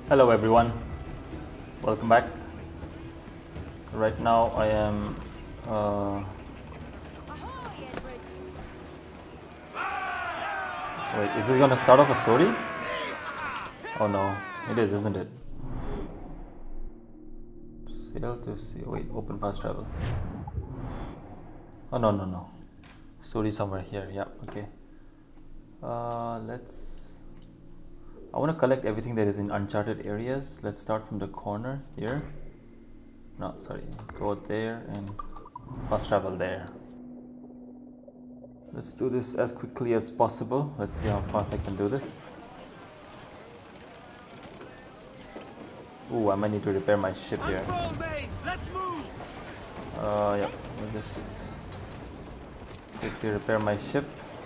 Hello everyone, welcome back. Right now I am wait, is this gonna start off a story? Oh no, it is, isn't it? Sail to sea. Wait, open fast travel. Oh no. Story somewhere here, yeah, okay. I want to collect everything that is in Uncharted areas. Let's start from the corner here. No, sorry, go there and fast travel there. Let's do this as quickly as possible. Let's see how fast I can do this. Ooh, I might need to repair my ship here. Yeah, let me just quickly repair my ship.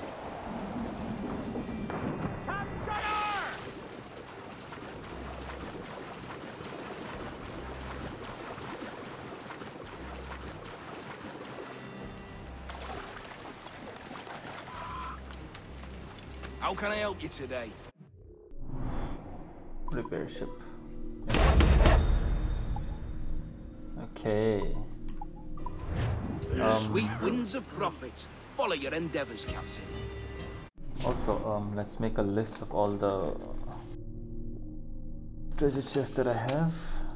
How can I help you today? Repair ship. Okay. Sweet winds of profit. Follow your endeavors, Captain. Also, let's make a list of all the treasure chests that I have.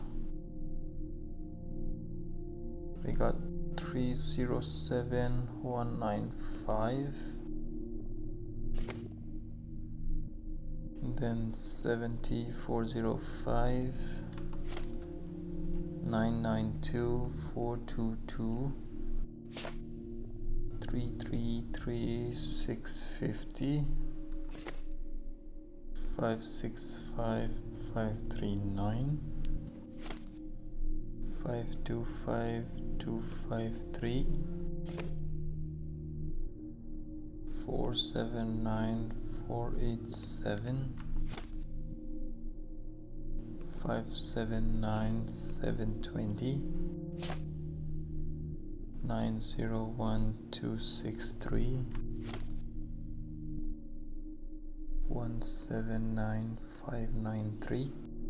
We got 307195. Then 70405, 992, 422, 333, 650, 565, 539, 525, 253, 479, 487, 579, 720, 901, 263, 179, 593,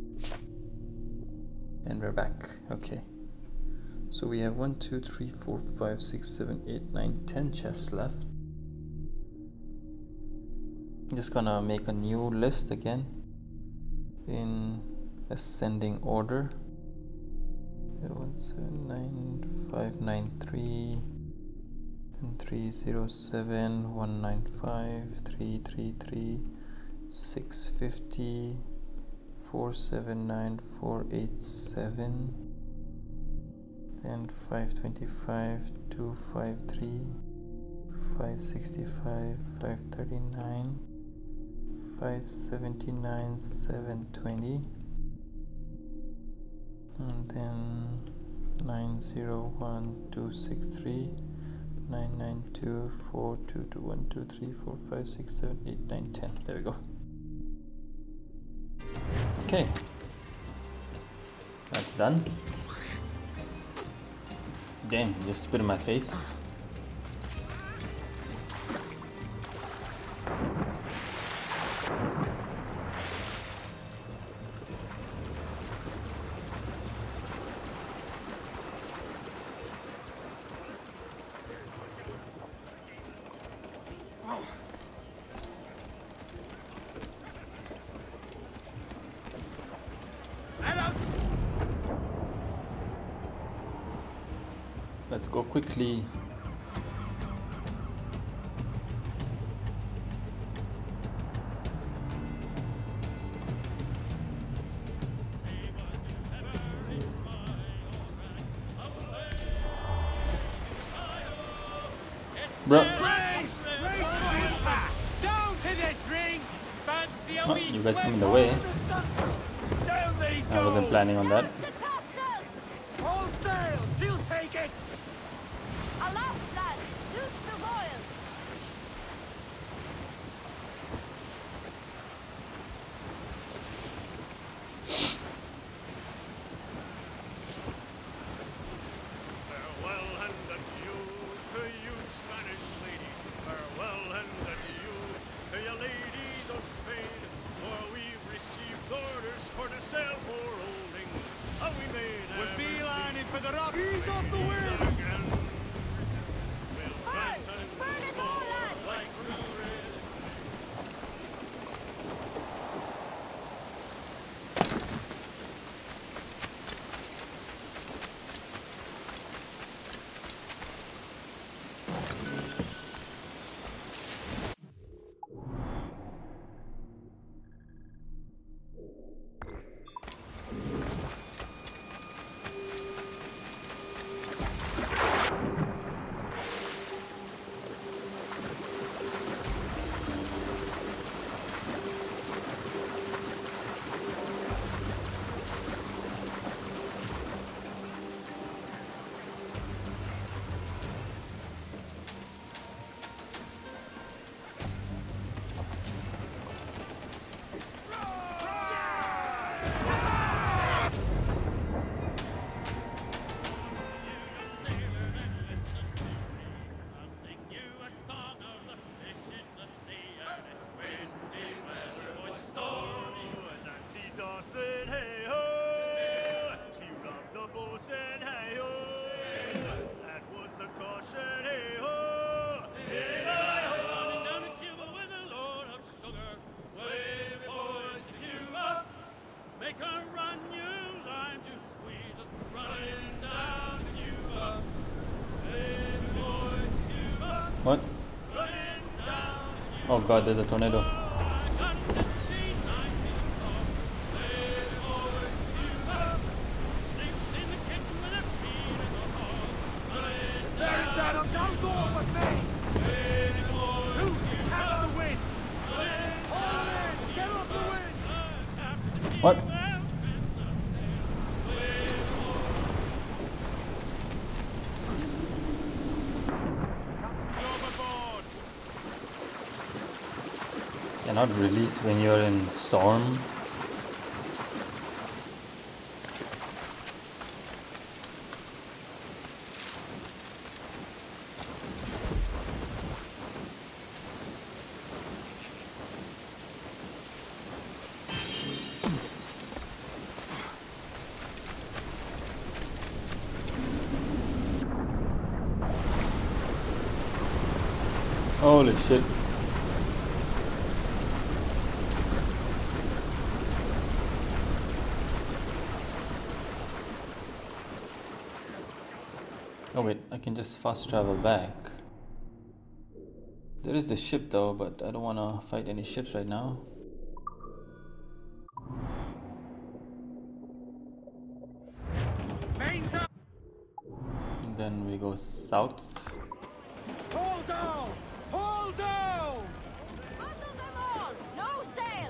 and we're back. Okay, so we have 1, 2, 3, 4, 5, 6, 7, 8, 9, 10 chests left. I'm just gonna make a new list again in ascending order. 179593, then 307, 195, 333, 650, 479, 487, then 525, 253, 565, 539, 579, 720, and then 901, 263, 992, 422, 1, 2, 3, 4, 5, 6, 7, 8, 9, 10. There we go. Okay, that's done. Damn, just spit in my face. Let's go quickly. Bruh. Oh, you guys come in the way. I wasn't planning on that. All sail, she'll take it. Aloft, lads! Loose the royals! Farewell and adieu to you, Spanish lady. Farewell and adieu to you, ladies of Spain. For we've received orders for the sail Face off the wind! Burn! Burn us all, lads! Said hey ho, she robbed the boat, said hey ho, that was the caution, hey ho, hey ho, running down to Cuba with a load of sugar, way boys to Cuba, make her run you lime to squeeze us, running down to Cuba, hey boys to Cuba, What? running down to Cuba. Oh god, there's a tornado. Goes off with me! Loose! Catch the wind! All in! Get off the wind! What? Overboard! Cannot release when you're in storm. Holy shit. Oh wait, I can just fast travel back. There is the ship though, but I don't want to fight any ships right now. Mains up! And then we go south. Haul down! Haul down! Muzzle them all! No sail!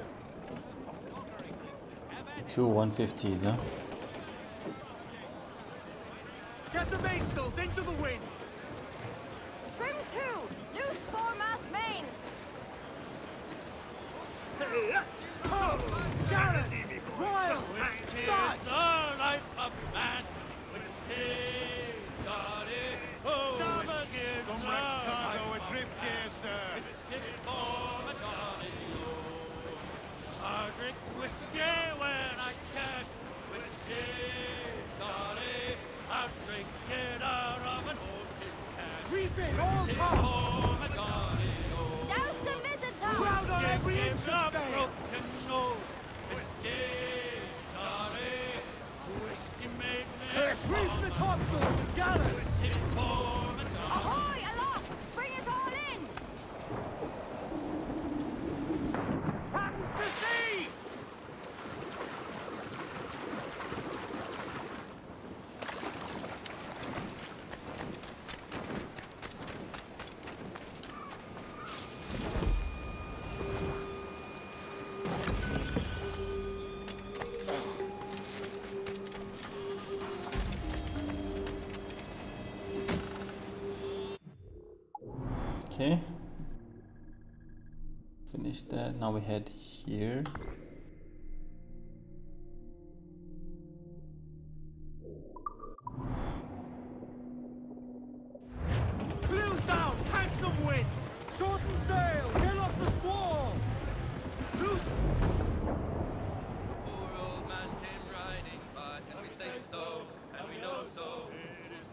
2 150s, huh? Get the mainsails into the wind! Trim to! Loose foremast mains! Gallants! Royals! Start! The life of man, whiskey, Johnny, oh, whiskey, so much cargo adrift here, sir. Whiskey for my Johnny, oh. I drink whiskey when I can. Whiskey, Johnny, I drink it out of an old tin can. Refit all Whiskey tops! for my Johnny, oh. Douse the mizzen top! Crowd on every inch Gives of a sail! broken nose. Whiskey, Johnny, whiskey made me. Reef the topsails and gallants! Whiskey for my Johnny. Ahoy, aloft! Bring us all in! Hands to sea! Okay. Finish that. Now we head here. Clews down! Tank some wind! Shorten sail! Get off the squall! Loose! Poor old man came riding by, and we say so, and we know so. It is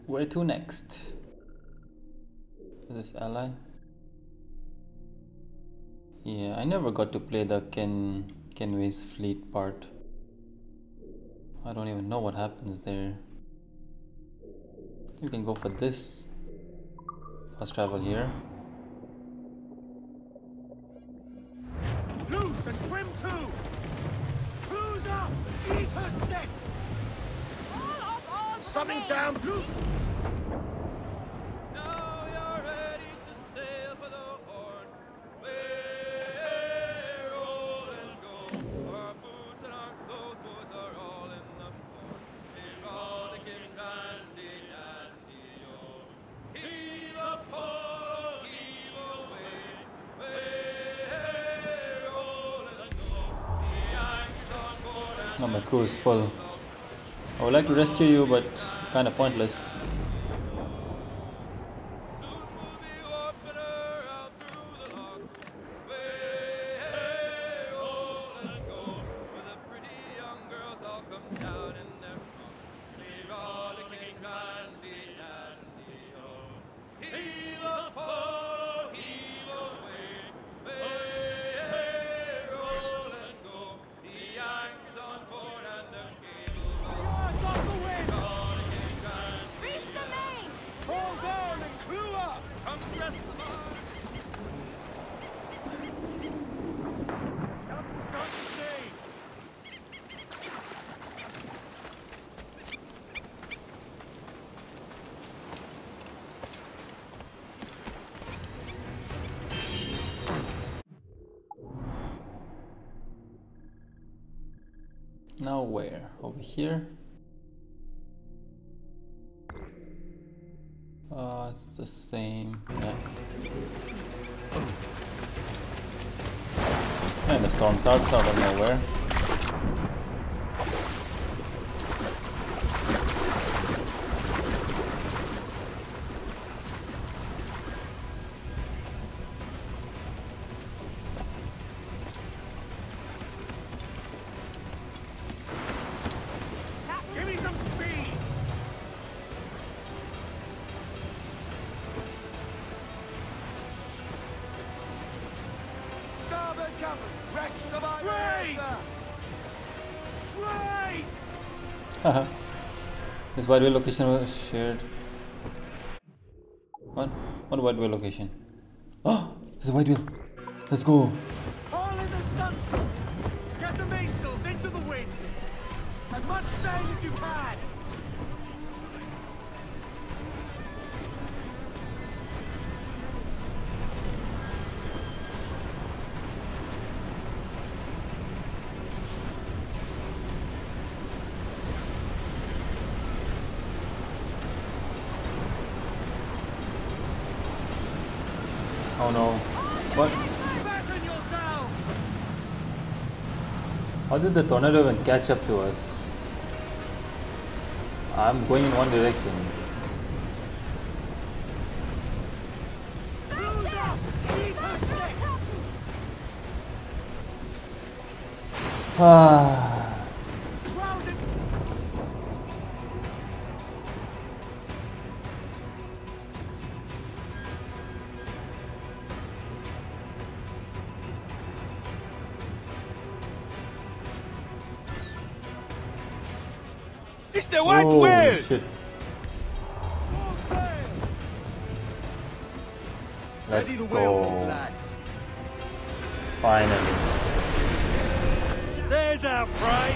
Where to next? To this ally? Yeah, I never got to play the Kenway's fleet part. I don't even know what happens there. You can go for this. Fast travel here. Loose and trim too! Cruise up! Eat her sticks! All up on Something me. down! Loose! Now you're ready to sail for the Horn. We're roll and go. Our boots and our clothes, boys, are all in the port. We're rollicking dandy, dandy, oh. Heave a pole, heave away. We're roll and go. The anchor's on board and Oh, my crew is full. I would like to rescue you, but kind of pointless. soon we'll be warping her out through the locks. Way roll and go, where the pretty young girls all come down in their frocks. They rollicking dandy, dandy, oh. Heave a pole, heave away. Way roll and go, the anchor's on board and the cable's all Yards off the wind! rollicking dandy. Reef the main. Hold on and crew up! Come rest the line. Not to sea! Now where? Over here? It's the same. Yeah. And the storm starts out of nowhere. Give me some speed! Starboard cover! Wreck survivor! Race! Race! This white whale location was shared. What white whale location? Oh, there's a white whale. Let's go. All in the stunsail! Get the mainsails into the wind! As much sail as you can! Oh no. What? Batten yourselves! How did the tornado even catch up to us? I'm going in one direction. Cruise up! Eat her sticks! Ah. Grounded! It's the white Oh whale! shit. Full sail! Let's go. lads. Finally. There's our prey!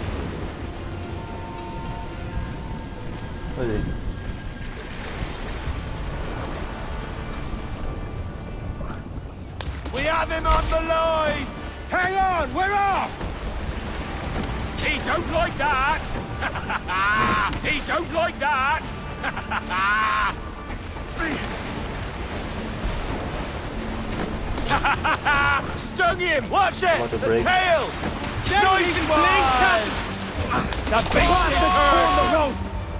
What is it? We have him on the line! Hang on, we're off! He don't like that! He don't like that! Stung him! Watch it! About to The break. tail! Nice one! The beast is hurt!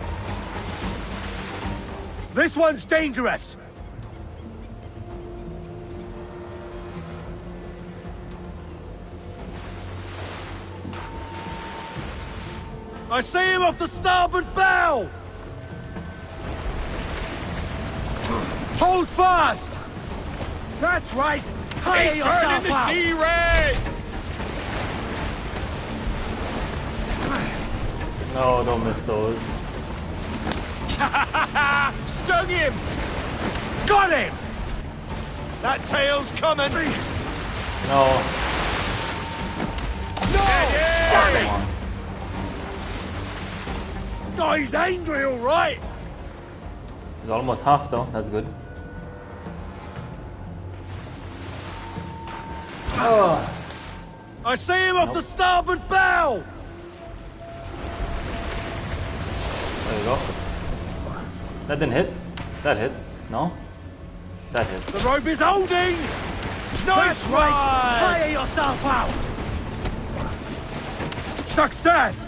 This one's dangerous! I see him off the starboard bow! Hold fast! That's right! Tire He's yourself turning the out! sea red! No, don't miss those. Stung him! Got him! That tail's coming! No. No! Come on. No, he's angry, all right. It's almost half though. That's good. Oh. I see him off the starboard bow. There you go. That didn't hit. That hits. No? That hits. The rope is holding. Nice right. Tire yourself out. Success.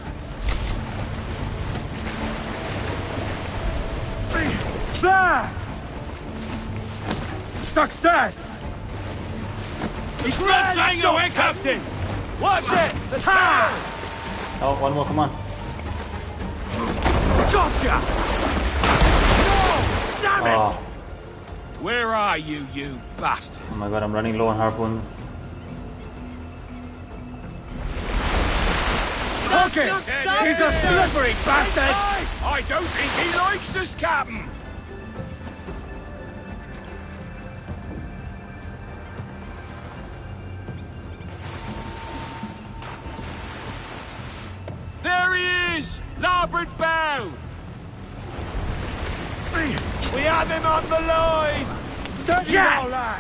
There. Success. He's not saying away, Captain! Watch it. The tire. Oh, one more. Come on. Gotcha. No. Damn it. Oh. Where are you, you bastard? Oh my god, I'm running low on harpoons. Okay. He's a slippery bastard. I don't think he likes us, Captain! There he is! Larboard bow! We have him on the line. Steady now, lad.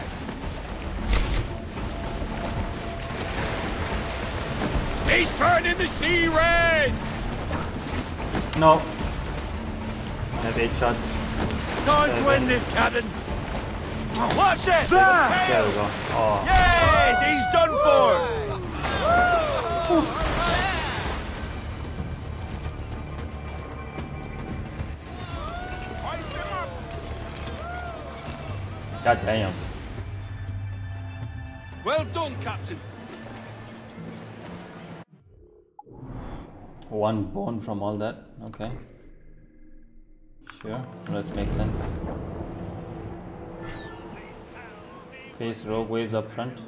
He's turning the sea red! No. I have 8 shots. Time to end this, Captain. Watch it! There we go. Oh. Yes, he's done for. God damn. Well done, Captain. 1 bone from all that. Okay. Sure. Let's make sense. Face rogue waves up front.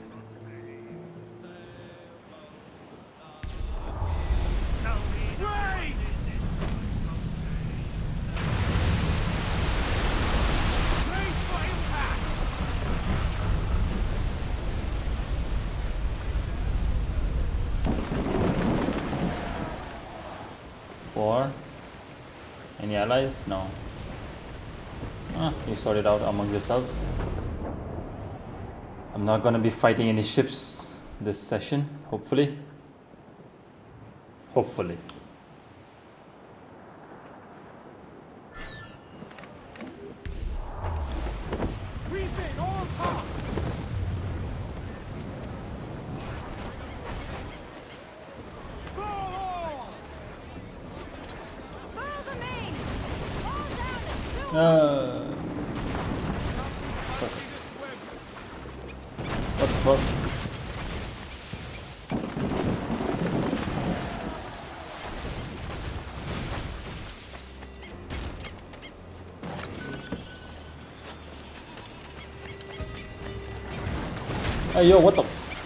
War. Any allies? No. Ah, you sort it out amongst yourselves. I'm not gonna be fighting any ships this session, hopefully. Hopefully. Refit all top. Furl the main! All down and Perfect. What the fuck? Hey yo, what the?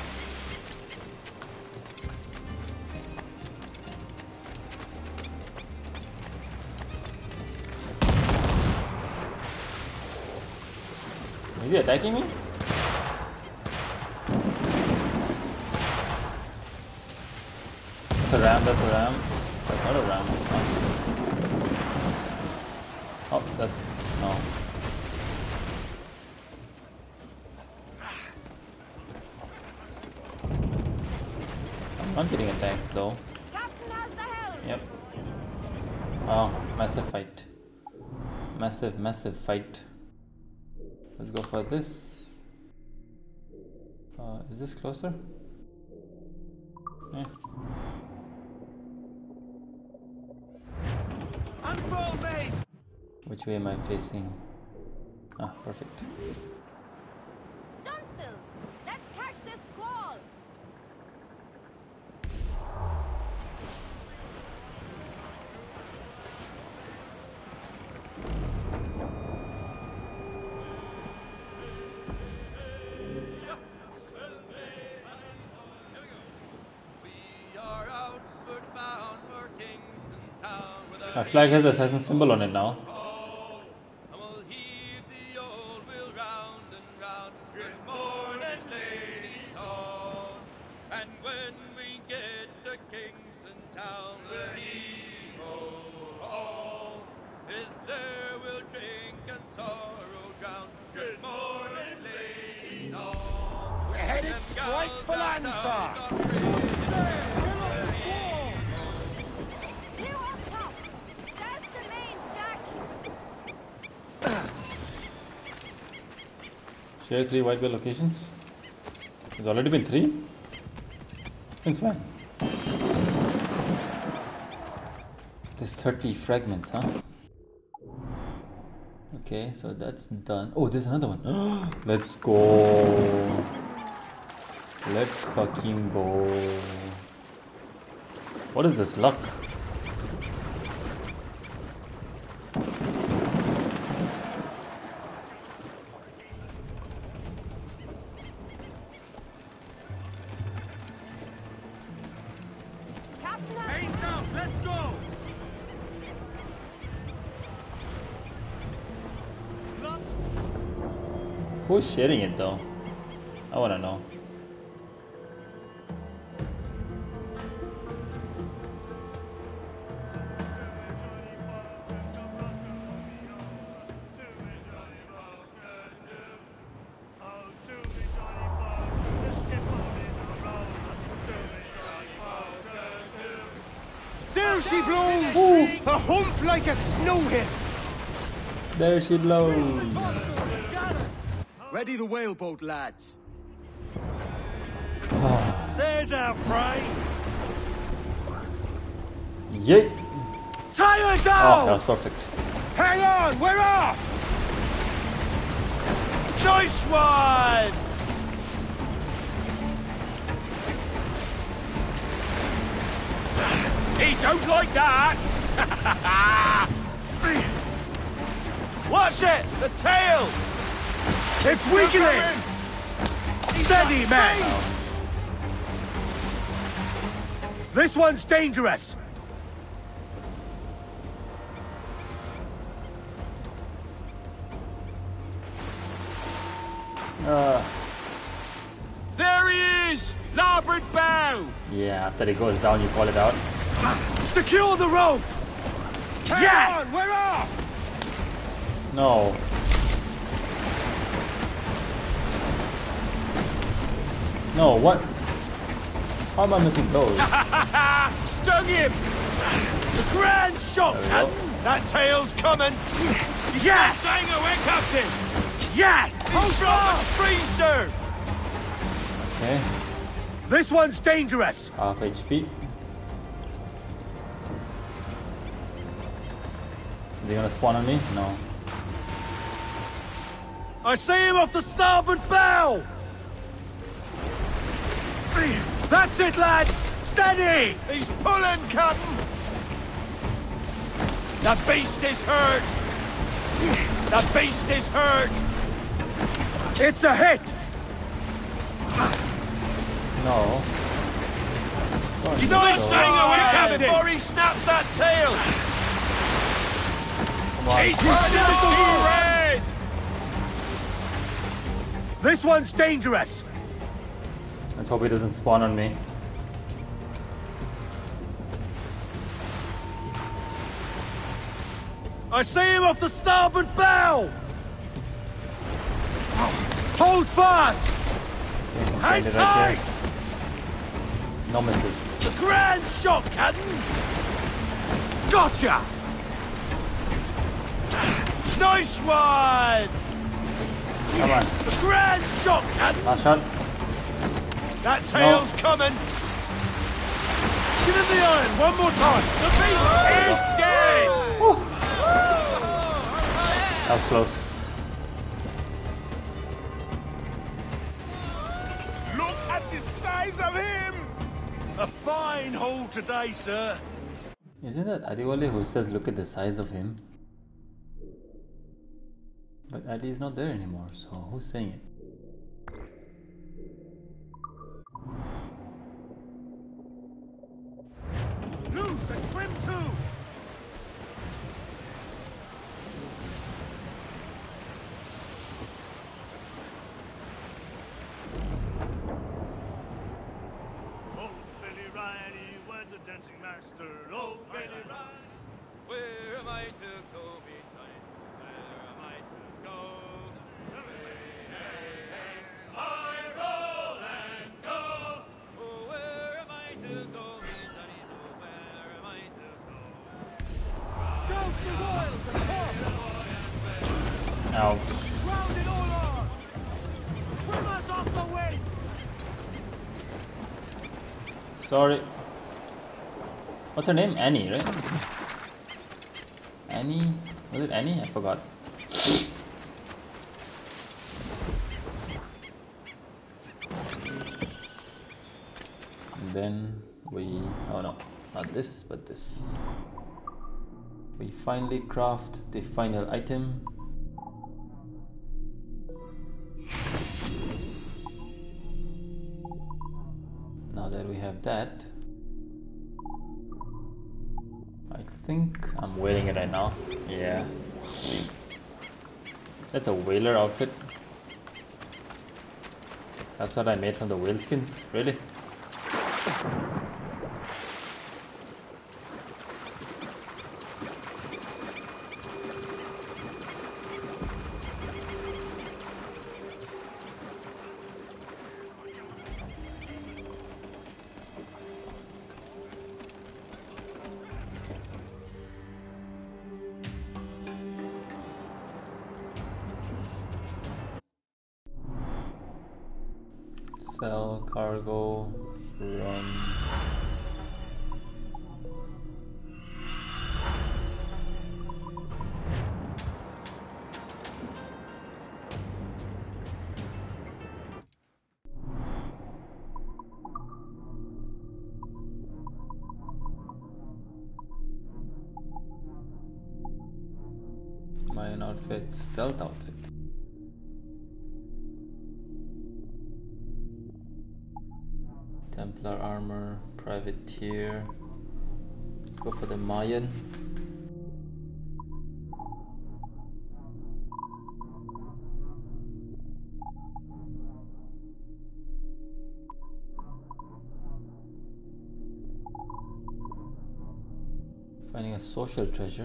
Is he attacking me? That's a ram, that's a ram. That's not a ram. Oh, that's... no. I'm getting attacked though. Captain has the helm! Yep. Oh, massive fight. Massive fight. Let's go for this. Is this closer? Yeah. Unfurl main. Which way am I facing? Ah, perfect. Stunsails! Let's catch this squall! My flag has the assassin symbol on it now. And we'll heave the old wheel round and round. Good morning, ladies all. And when we get to Kingston town, the hero is there. We'll drink and sorrow drown. Good morning, ladies all. We're headed straight for Lancer. You on top! There's the mains, Jack! Share 3 white whale locations. There's already been 3? Since when? There's 30 fragments, huh? Okay, so that's done. Oh, there's another one. Let's go. Let's fucking go. What is this? Luck? Captain, Mains out, let's go! Who's sharing it though? I wanna know. There she blows! A hump like a snow hip! There she blows. Ready the whaleboat, lads. There's our prey! Yeet. Tie her Oh, down! that was perfect. Hang on, we're off! Nice one! He don't like that! Watch it! The tail! It's weakening! Steady, man! This one's dangerous! There he is! Larboard bow! Yeah, after it goes down, you call it out. Secure the rope! Yes! On, we're off! No. No, what? How am I missing those? Stung him! The grand shot! There we go. That tail's coming! Yes! Sang away, Captain! Yes! Hold on! Freezer! Okay, This one's dangerous! half HP. Are they gonna spawn on me? No. I see him off the starboard bow! That's it, lads! Steady! He's pulling, Captain! The beast is hurt! The beast is hurt! It's a hit! No. Nice Go. hang away, Captain. before he snaps that tail! Come on. He's still red! This one's dangerous! Let's hope he doesn't spawn on me. I see him off the starboard bow! Hold fast! Hang Find it tight! right here. No misses. The grand shot, Captain! Gotcha! Nice one! Come on. The grand shot, Captain! Last shot. That tail's coming! Give him the iron one more time! The beast is dead! That was close. Look at the size of him! A fine haul today, sir. Isn't that Adiwale who says look at the size of him? But Adi is not there anymore, so who's saying it? Loose and trim too! dancing master. Oh, Benny Ryan. Where am I to go, big dinosaur? Where am I to go? I roll and go. Oh, where am I to go, big dinosaur? Where am I to go? Douse the royals and top! Ouch. Round it all on! Trim us off the way! Sorry. What's her name? Annie, right? Annie? Was it Annie? I forgot. And then we... oh no, not this, but this. We finally craft the final item. Now that we have that, I think I'm wearing it right now. Yeah. That's a whaler outfit. That's what I made from the whale skins? Really? Sell, cargo, run. Mine outfit, stealth outfit. Templar armor, privateer. Let's go for the Mayan. Finding a social treasure.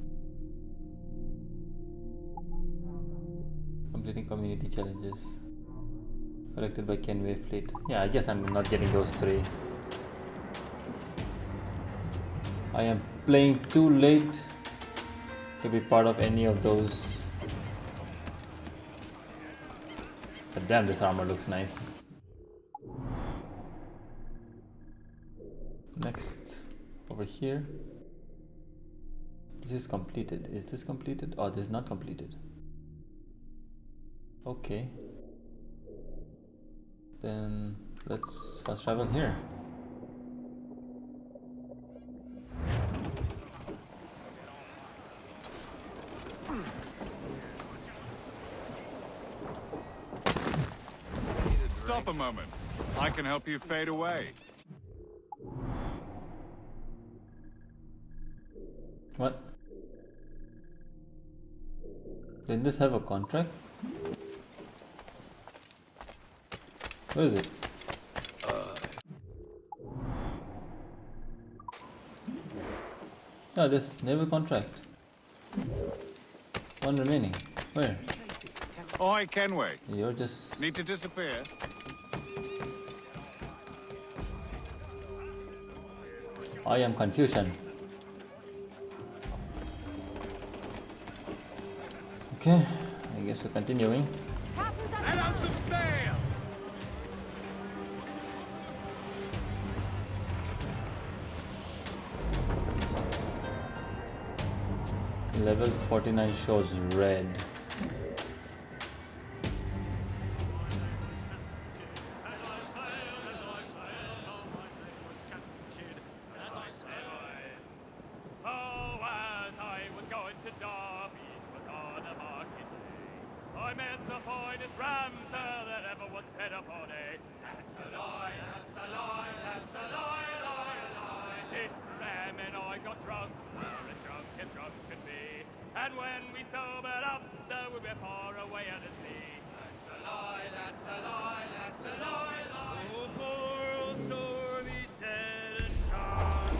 Completing community challenges. Collected by Kenway Fleet. Yeah, I guess I'm not getting those three. I am playing too late to be part of any of those. But damn, this armor looks nice. Next, over here. This is completed. Is this completed? Oh, this is not completed. Okay. Then let's fast travel here. Stop a moment. I can help you fade away. What? Did this have a contract? What is it? No, this naval contract. One remaining. Where? Oi, Kenway. You're just... Need to disappear? I am confusion. Okay, I guess we're continuing. Let out some sail! Level 49 shows red. And when we sobered up, so we were far away out at sea. That's a lie, that's a lie, that's a lie, lie. Oh, poor old Stormy's dead and gone.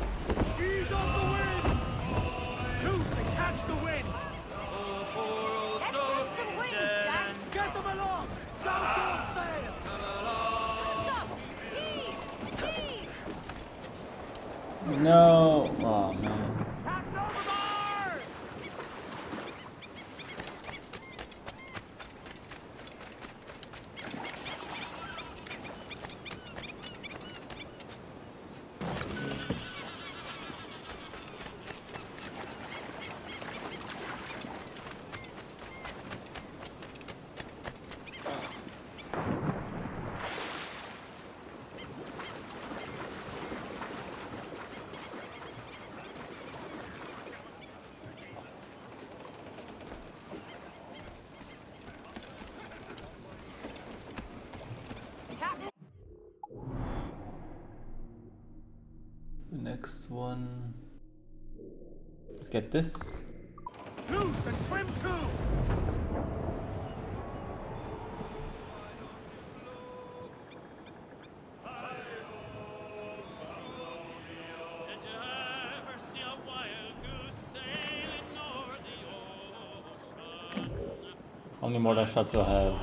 Ease off the wind! Loose and catch the wind! Oh, poor old Let's Snow catch some winds, dead Jack. and Get them aloft! Don't full sail! Stop! Heave! Heave! No. Oh man. Captain overboard! Captain! The next one. Let's get this. Loose and trim to! Did you ever see a wild goose sailing o'er the ocean? How many more shots do I have?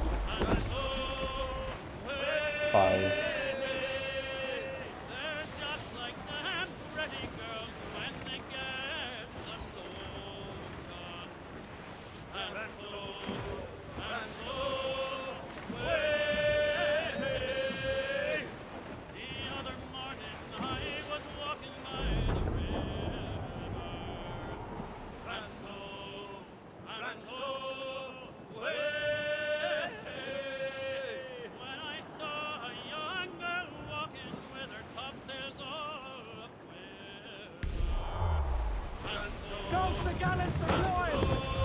5. They're just like them pretty girls when they get the notion. And so, away. The other morning I was walking by the river. And so, away. When I saw a young girl walking with her topsails all a-quiver. And so, Goes the gallants and royals!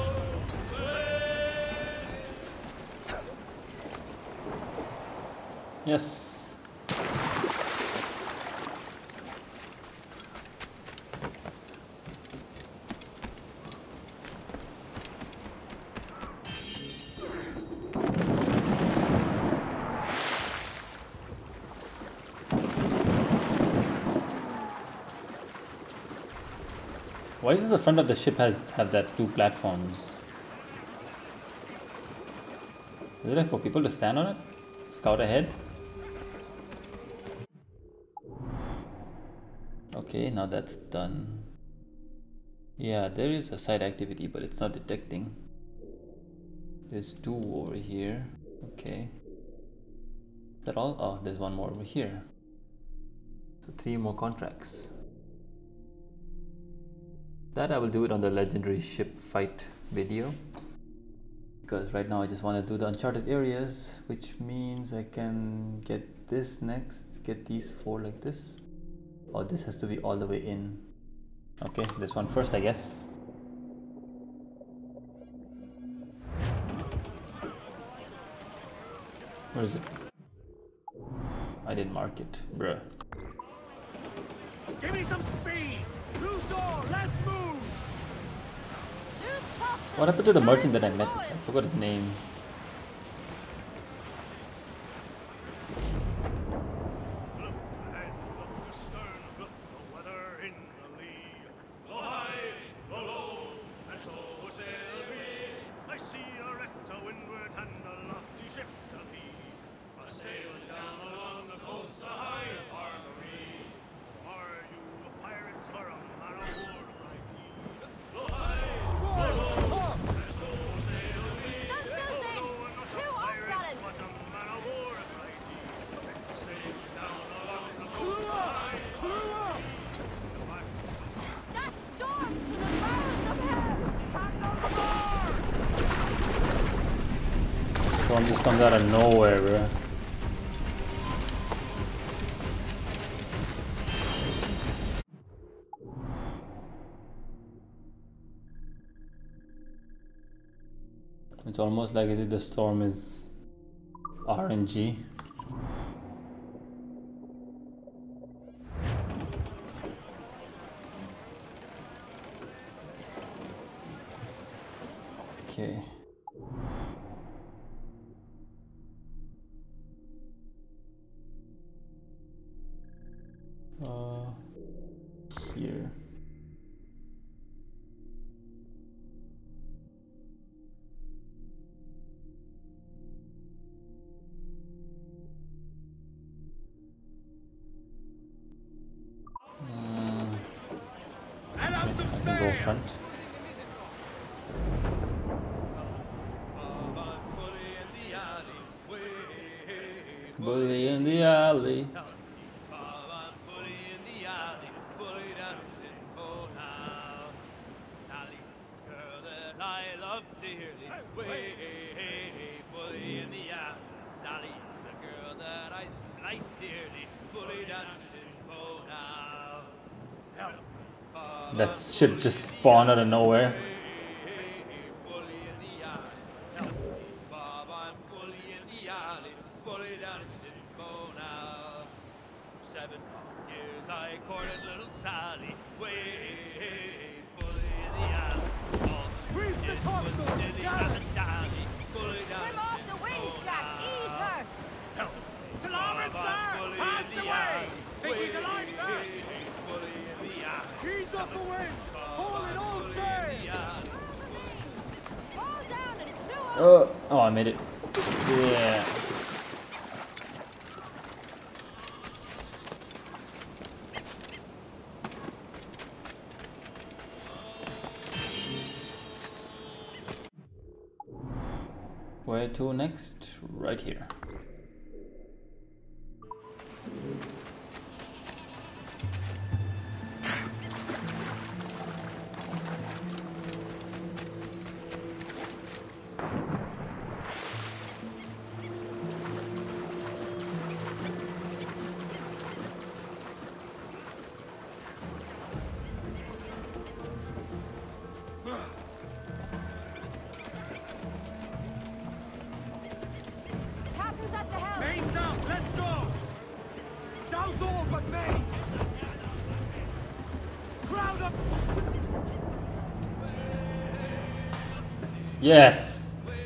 Yes. Why does the front of the ship have that 2 platforms? Is it like for people to stand on it? Scout ahead? Okay, now that's done. Yeah, there is a side activity, but it's not detecting. There's 2 over here. Okay. Is that all? Oh, there's one more over here. So 3 more contracts. That I will do it on the legendary ship fight video. Because right now I just want to do the Uncharted areas, which means I can get this next, get these 4 like this. Oh, this has to be all the way in. Okay, this one first, I guess. Where is it? I didn't mark it, bruh. Give me some speed! Loose all! Let's move! Loose topsails! What happened to the merchant that I met? Royals. I forgot his name. look ahead, look astern, look the weather in the lee. Go high, go low, and so sail we. I see a wreck to windward and a lofty ship to lee. A sailing down along the coast of high Barbary. Are you a pirate or a man of war, I need? Go high, go low, and so sail we. Stunsails in! Oh, not a 2 off pirate, gallants! but a man of war, I need. Sailing down along the coast of high Barbary. That storm's from the barrels of hell! Storm just comes out of nowhere, bruh. It's almost like the storm is RNG. Okay. Here. front. Bully in the alley. Bully in the alley, bully down a shithole now. Sally's the girl that I love dearly. Bully in the alley. Sally's the girl that I splice dearly. Bully down a shithole now. That shit just spawned out of nowhere. Bully in the alley. Bob, I'm bully in the alley. Bully down a shithole now. 7 long years I courted little Sally. Bully in the alley. All she Reef the did topsail, was dilly got it. and dally. Bully down Swim a off the wings, shithole Jack. now. Ease her. To larboard, sir! Pass the way! Think he's alive, sir? She's off the wind! Haul it all sail! Fall down and clew up. Oh, I made it. Yeah. Where to next? Right here. Captain's at the helm. Mains up, let's go! Douse all but mains! Crowd up! Yes.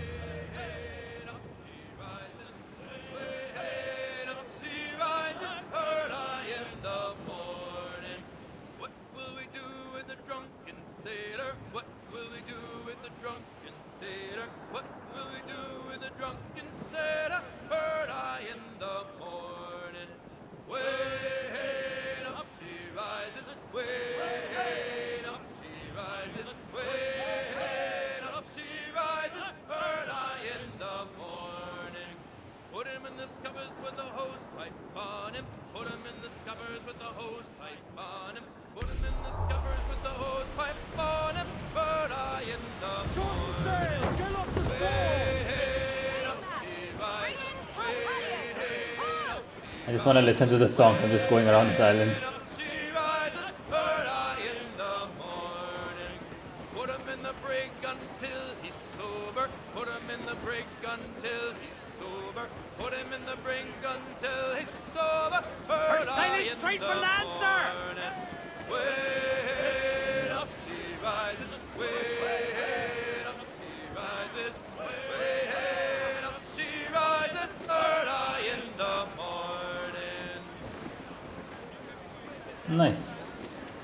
What will we do with the drunken sailor? What will we do with the drunken sailor? What will we do with the drunken sailor? Heard I in the morning. Way up she rises, way up she rises, way up she rises. Heard I in the morning. Put him in the scuppers with the hose pipe on him. Put him in the scuppers with the hose pipe on him. Put him in the scuppers with the hose pipe on him. Heard I in the Shorten sail! Get off the squall! I just want to listen to the songs. I'm just going around this island. She rises, heard I in the morning. Put him in the brig until he's sober. Put him in the brig until he's sober. Put him in the brig until he's sober. Heard We're I sailing in straight the for land, sir. morning. Way up she rises, way up she rises, way up she rises. Heard I in the morning. Nice.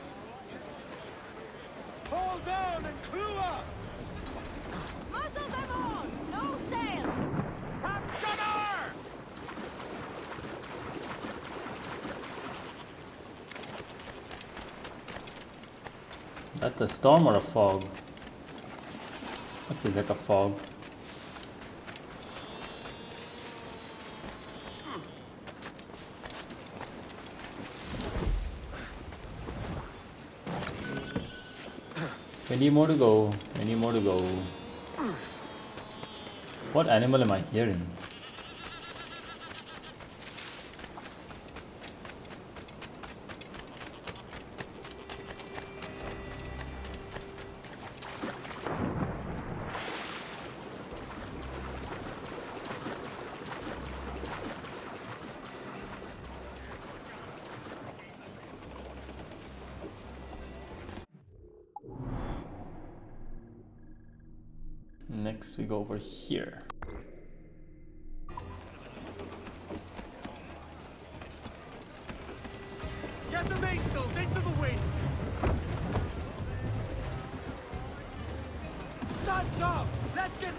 Haul down and clew up! Muzzle them all. No sail. Gunner! That's a storm or a fog? I feel like a fog. Many more to go. Many more to go. What animal am I hearing? Next we go over here. Get the mainsails into the wind! Studs up! Let's get...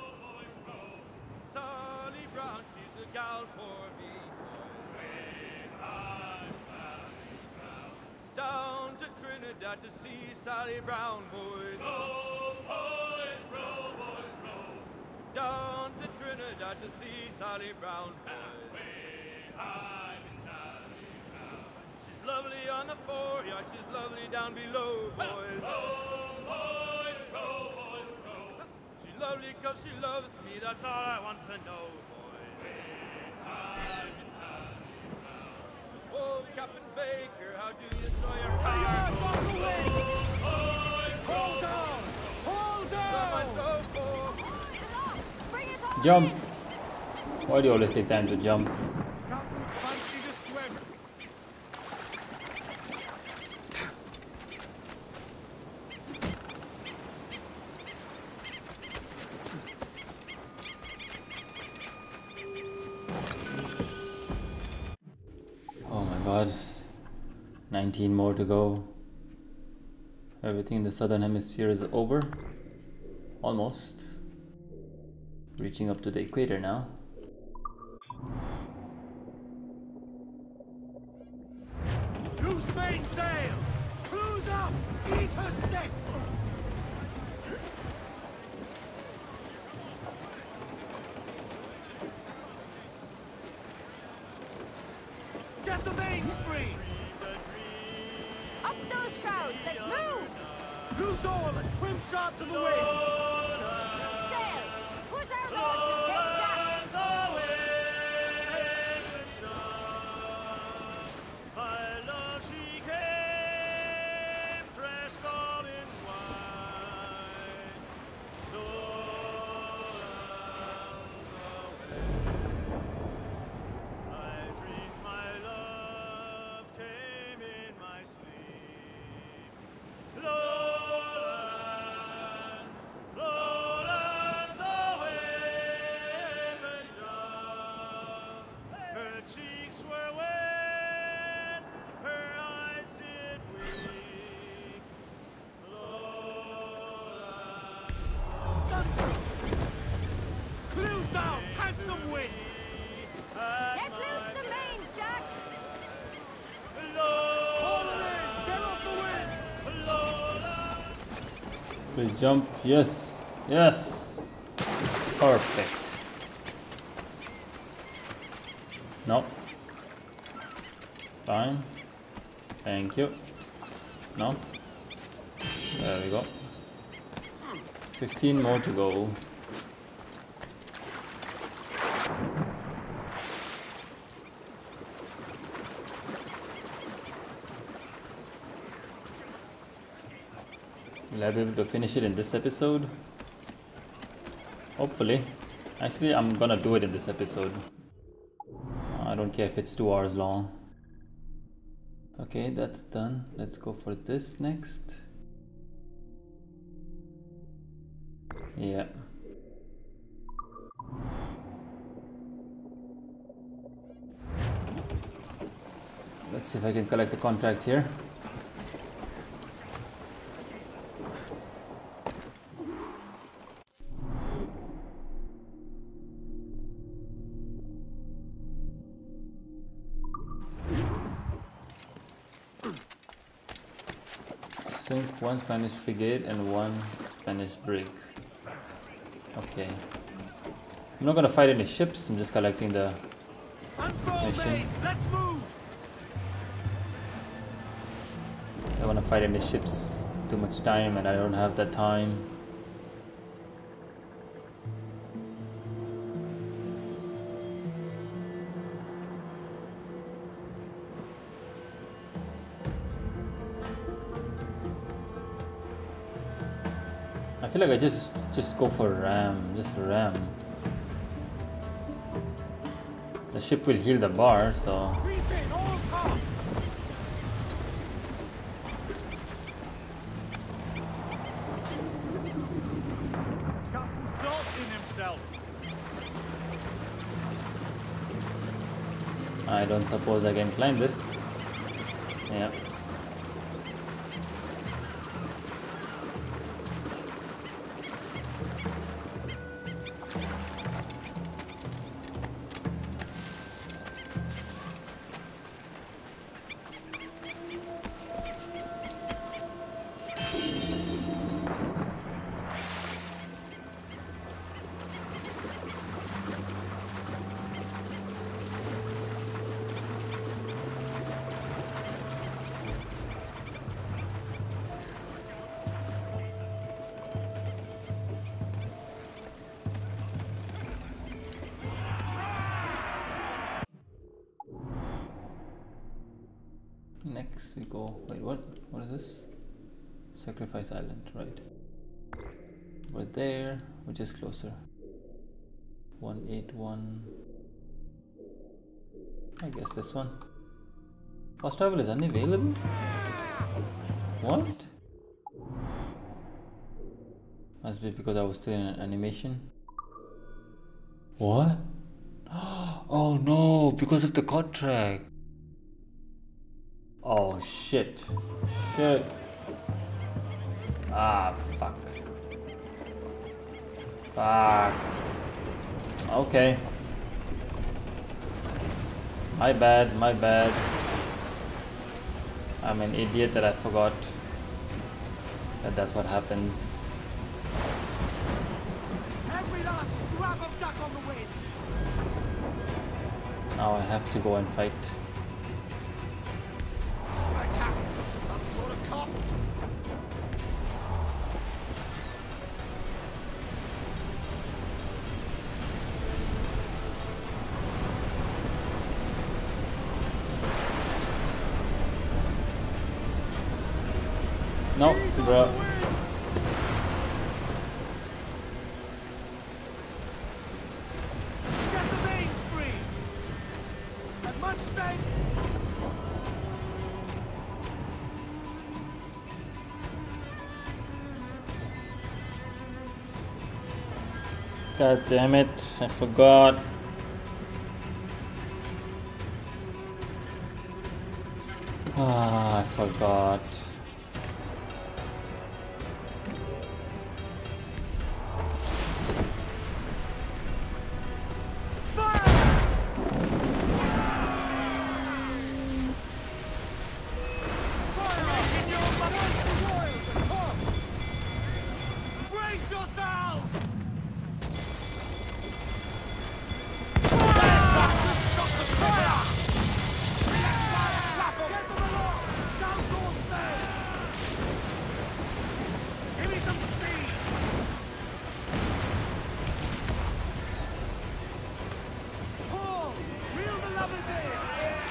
Sally Brown, she's the gal for me. It's down to Trinidad to see Sally Brown, boys. Row, boys, row, boys, row. Down to Trinidad to see Sally Brown, boys. Way high, Sally Brown. She's lovely on the foreyard, she's lovely down below, boys. Row, boys, row, boys, row. She's lovely 'cause she loves me, that's all I want to know, boys. Way high, Sally Brown. Oh, Captain Baker, how do you stow your cargo? Off the wind! Hold on! Hold on! Bring it on! Jump! Why do you always take time to jump? Captain, fancy the swim. Oh my god. 19 more to go. Everything in the southern hemisphere is over. Almost. Reaching up to the equator now. Loose main sails! Cruise up! Eat her sticks! Get the mains free! Up those shrouds! Let's move! Loose all and trim sharp to the wind! Sail! Push out all she'll take Jack! My love, she came dressed all in white. I dreamed my love came in my sleep. Lowlands, lowlands away, John. Her cheeks were wet, her eyes did weep. Lowlands, Cruise down! Catch some wind! Get loose the mains, Jack! Haul her in! Get off the wind! Please jump. Yes. Yes. Perfect. No. Fine. Thank you. No. There we go. 15 more to go. Will I be able to finish it in this episode? Hopefully. Actually, I'm gonna do it in this episode. I don't care if it's 2 hours long. Okay, that's done. Let's go for this next. Yeah. Let's see if I can collect the contract here. Sink 1 Spanish frigate and 1 Spanish brig. Okay. I'm not gonna fight any ships, I'm just collecting the Unfurl mission. mains! Let's move! I don't wanna fight any ships. It's too much time and I don't have that time. I feel like I just go for ram, just ram. The ship will heal the bar, so Reef in, all top! Captain not in himself. I don't suppose I can climb this. Yeah. Next we go. Wait, what? What is this? Sacrifice Island, right? We're there, which is closer. 181. I guess this one. Fast travel is unavailable? What? Must be because I was still in an animation. What? Oh no, because of the contract. Oh shit. Shit. Ah, fuck. Fuck. Okay. My bad, my bad. I'm an idiot that I forgot that that's what happens. Every last scrap of duck on the wind. Now I have to go and fight. Some sort of cop. No, bro. Get the mains free. As much said. God damn it, I forgot. Ah, I forgot. Brace yourself! Give me some speed! Pull! Reel the levers in!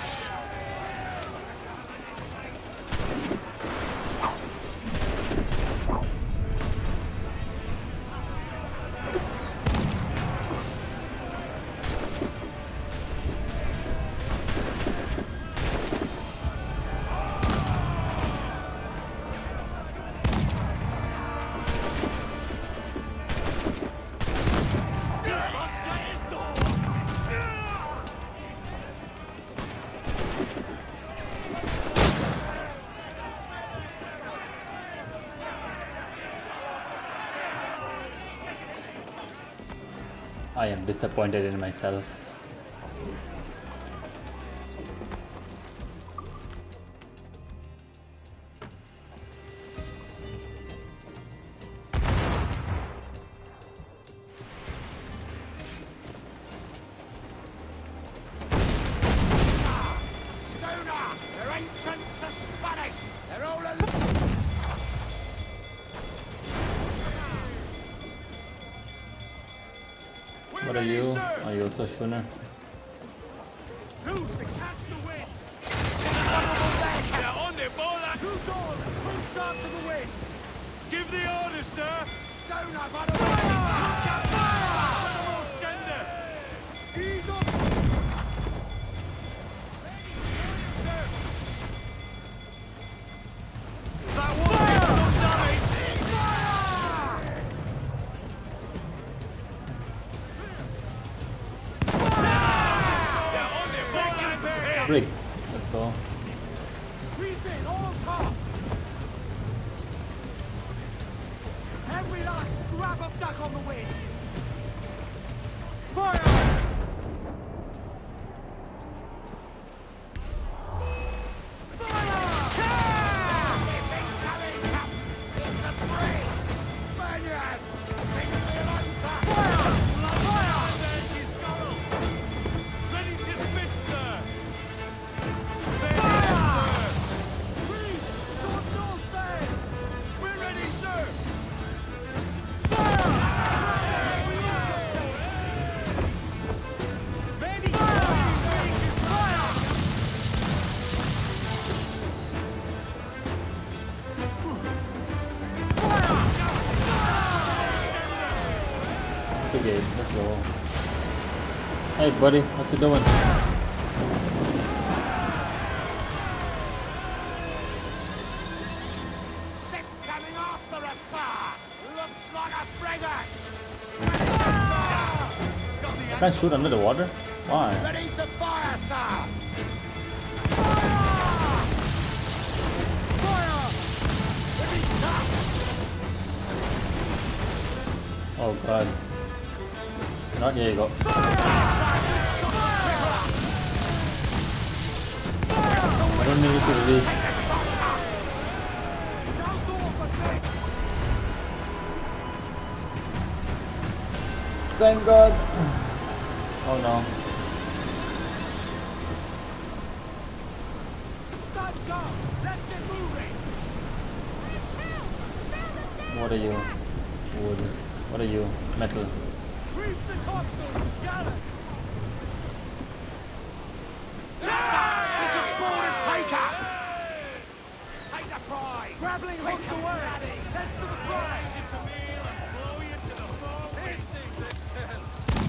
I am disappointed in myself. They're ancients of Spanish! They're all What are you? Are you also a schooner? Loose and catch the wind! They're on their boiler! Loose on! Full start to the wind! Give the order, sir! Schooner, by the way! Fire! Gender! Ease off! That water is damage! They're on their boiler! Brig, let's go. Breathe in, all top! Every last grab of duck on the wind! Fire! Ready to spit, sir! We're ready, sir! Let's go. Hey buddy, what you doing? Ship coming after us, sir! Looks like a frigate! I can't shoot under the water? Why? Ready to fire, sir! Oh god. Not here you go. I don't need it to release. Thank god. Oh no. Let's get moving! What are you? Wood. What are you? Metal. Reef the topsail! Gallant! We can board and take her! Take the prize! Grappling hooks away! Heads to the prize! It's a meal and blow you to the floor. This thing that sells.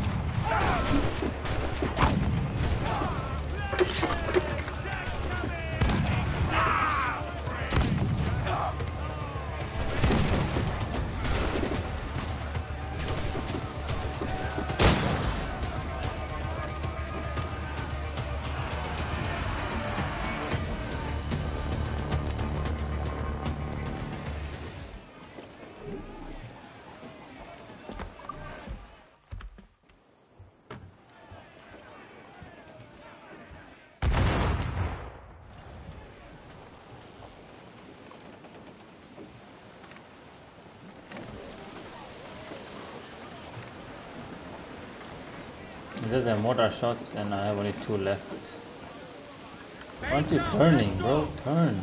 There's a mortar shots and I have only 2 left. Why aren't you turning, bro? Turn.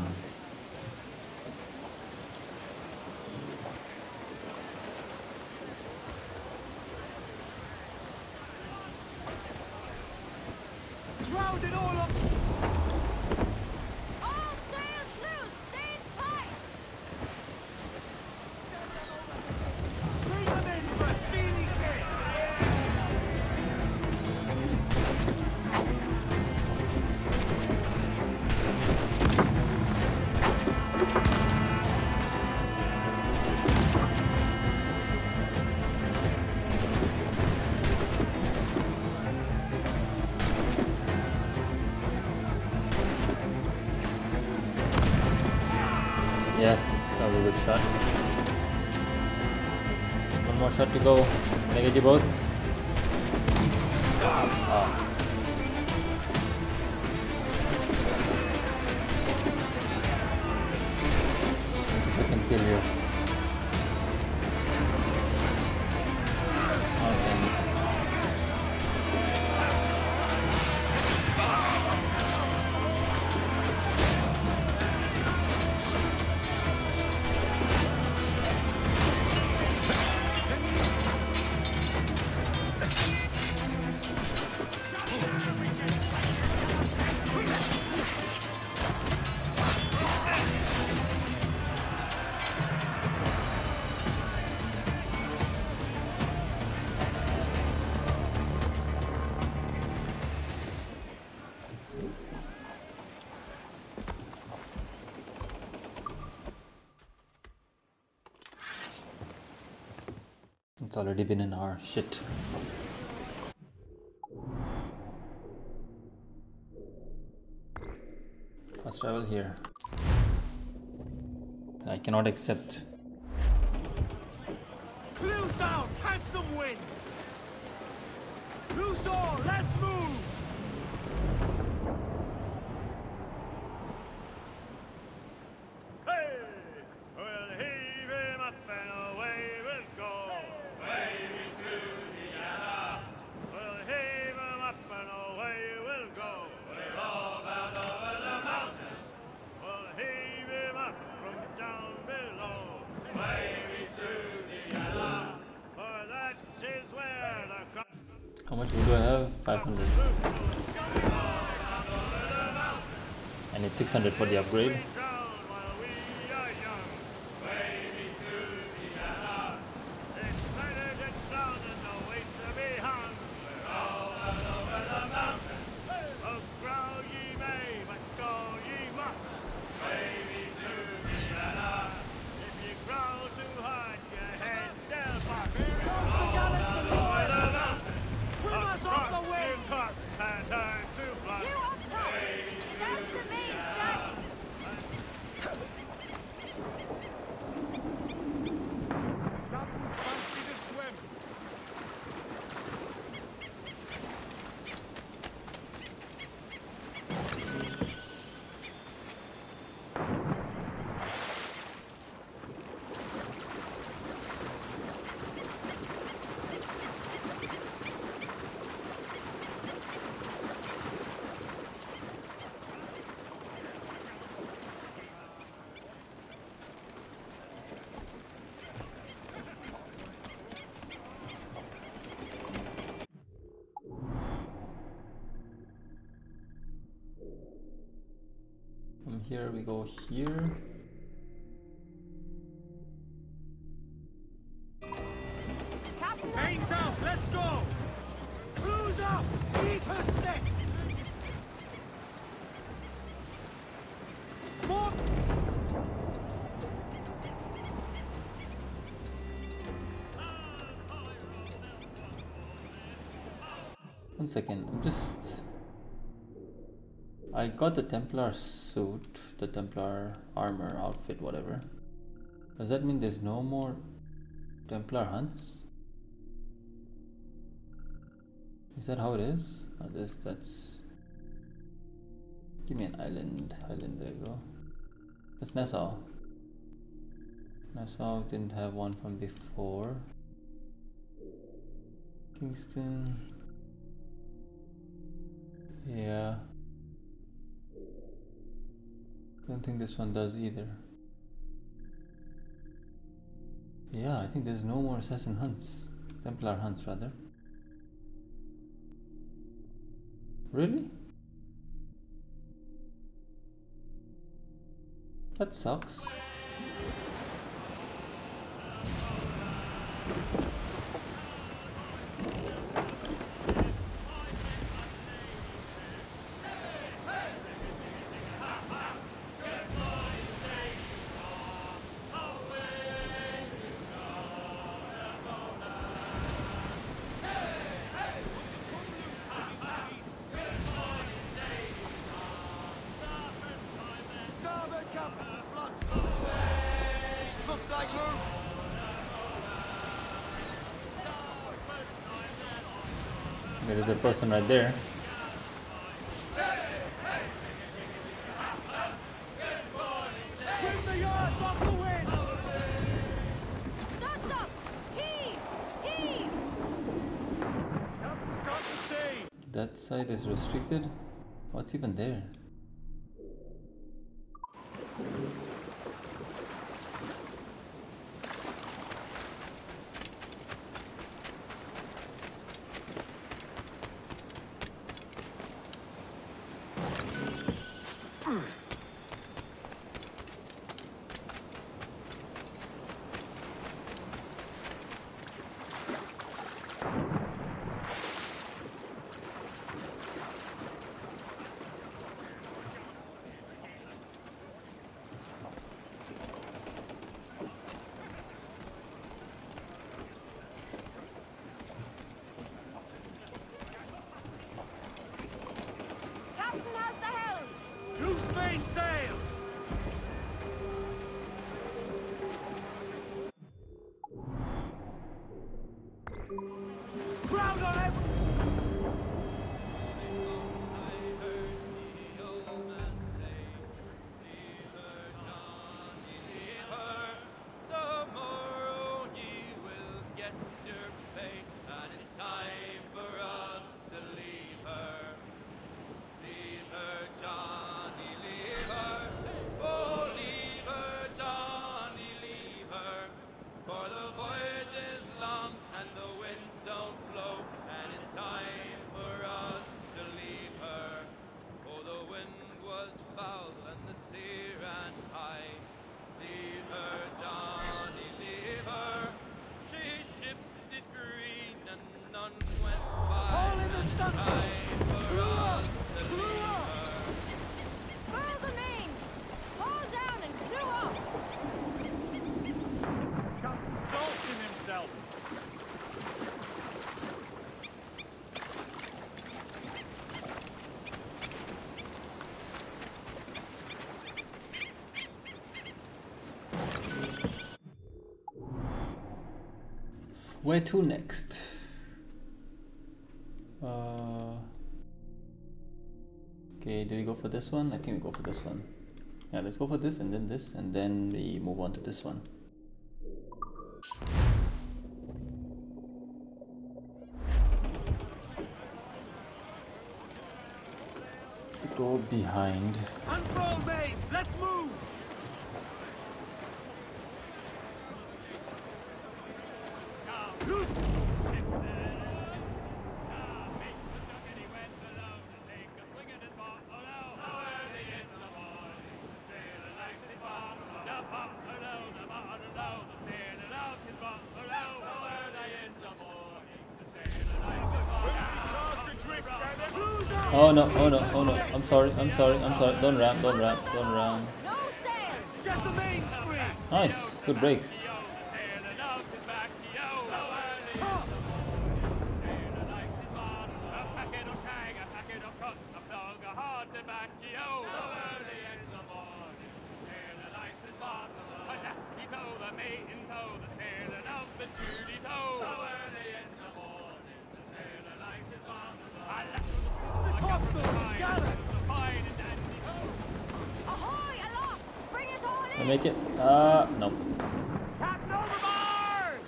Ground it all up! All sails loose! Stay tight! Bring them in for a speedy kiss! Yes, that was a good shot. One more shot to go. Can I get you both? Ah. Let's see if I can kill you. Okay. It's already been an hour. Shit. Fast travel here. I cannot accept. Clues down! Catch some wind! Loose all! Let's move! Hey! We'll heave him up and away we'll go. Baby Susiana. We'll heave him up and away we'll go. We're all bound over the mountain. We'll heave him up from down below. Baby Susiana. For that is where the How much wood do I have? 500. I need 600 for the upgrade. From here we go here. Captain, Mains out, let's go! Crews up! Eat her sticks! More! 1 second, I got the Templar suit, the Templar armor, outfit, whatever. Does that mean there's no more Templar hunts? Is that how it is? Oh, that's... Give me an island, there you go. That's Nassau. Nassau didn't have one from before. Kingston... Yeah. Don't think this one does either. Yeah, I think there's no more assassin hunts. Templar hunts, rather. Really? That sucks. Starboard, Captain! Looks like moves! There is a person right there. Trim the yards off the wind! Nuts up! Heave! Heave! Captain's got to sea! That side is restricted. What's even there? Captain has the helm! Loose main sails! Ground on every... Tomorrow ye will get your pay, and it's time for us to leave her. Leave her, Johnny, leave her. Oh, leave her, Johnny, leave her. For the voyage is long and the winds don't blow, and it's time for us to leave her. Oh, the wind was foul and the sea ran high. Leave her, Johnny, leave her. She shipped it green and none went by. Haul in the stunsail! Time for us to Clew leave up! her. Furl the main! Haul down and clew up! Captain Dalton himself. Where to next? Okay, do we go for this one? I think we go for this one. Yeah, let's go for this, and then we move on to this one. To go behind. Unfurl mains, let's move! Loose! Oh no, oh no, oh no. I'm sorry, I'm sorry, I'm sorry. Don't ram, don't ram, don't ram. No sail! Get the mains free! Nice, good breaks. Ahoy, aloft! Bring it all I in! make it? No. Captain overboard!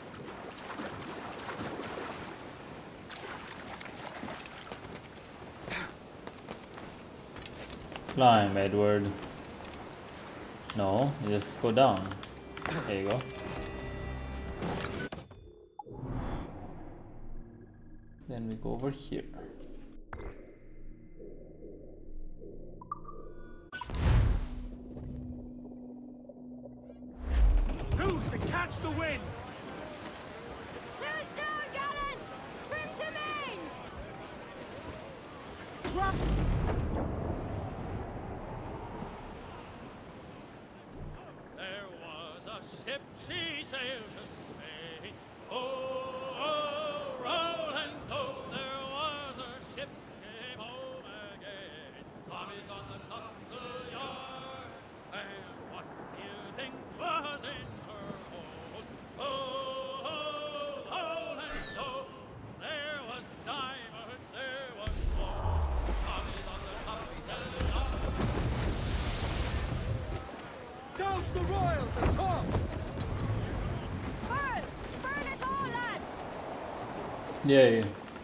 Climb, Edward. No, you just go down. There you go. Then we go over here. Loose and catch the wind! Close down, gallants! Trim to mains! Drop! There was a ship, she sailed to Spain. Oh, roll and go. There was a ship came home again. Tommy's on the topsail yard. And what do you think was in her hold? Oh, roll and go. There was diamond, there was gold. Tommy's on the topsail yard. Douse the royals and tops! Burn! Burn it all, lads! Yay.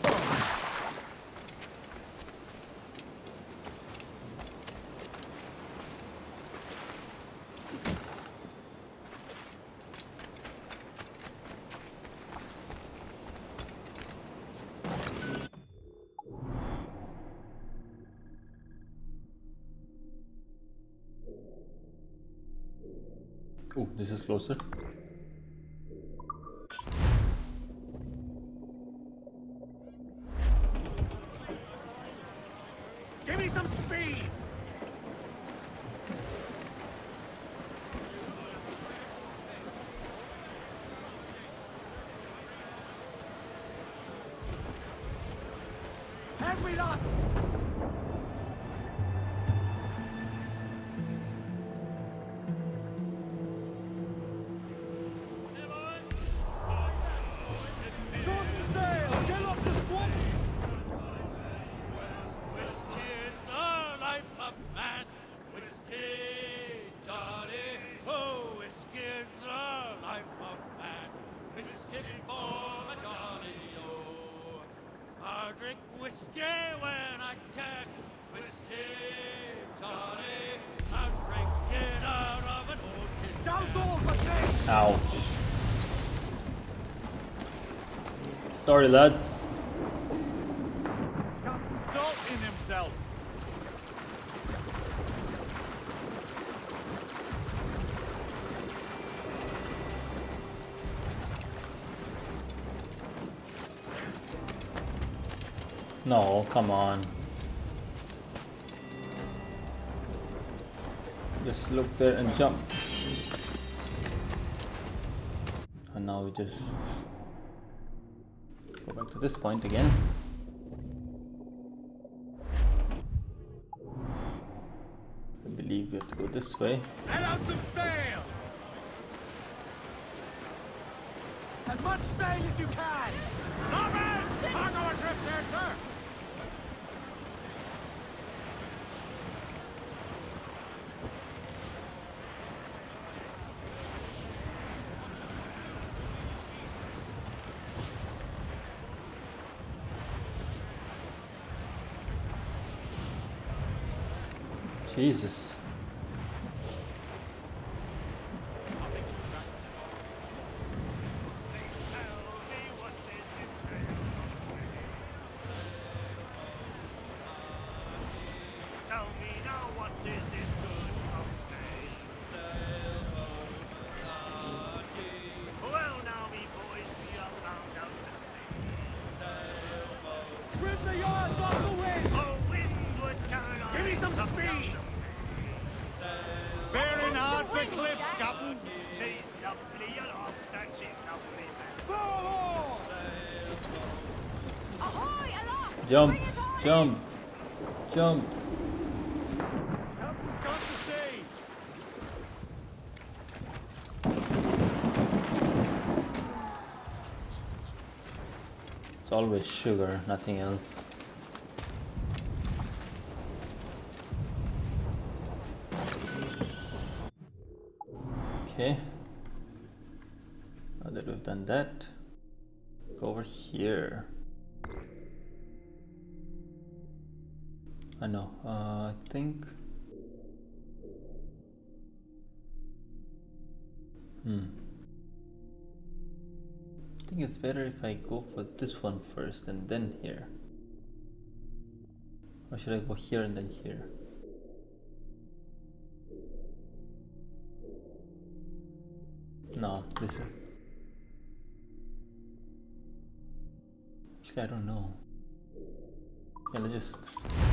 Oh, this is closer. Give me some speed! Every lot! Shorten sail! Get off the squad! Whiskey is the life of man. Whiskey, Johnny. Oh, whiskey is the life of man. Whiskey for my Johnny, oh. I drink whiskey when I can. Whiskey, Johnny. I drink it out of an old tin Douse can. all but mains! Ouch. Sorry, lads. Captain Salt in himself. No, come on. Just look there and jump. And now we just go back to this point again. I believe we have to go this way. Let out some sail! As much sail as you can! Norman! Cargo adrift there, sir! Jesus. Tell me now, what is this good of well, now, me boys, we are bound out to sea. Trim the yards off the wind! Oh, windward Caroline! Give me some speed! Bearing hard for cliffs, Captain! She's lovely aloft, and she's lovely back. Forward! Ahoy, aloft! Jump, Bring it on jump, jump. Captain, got to sea! It's always sugar, nothing else. Okay. Now that we've done that, go over here. I know. I think. I think it's better if I go for this one first and then here. Or should I go here and then here? No, this is... Actually, I don't know. Yeah, let's just...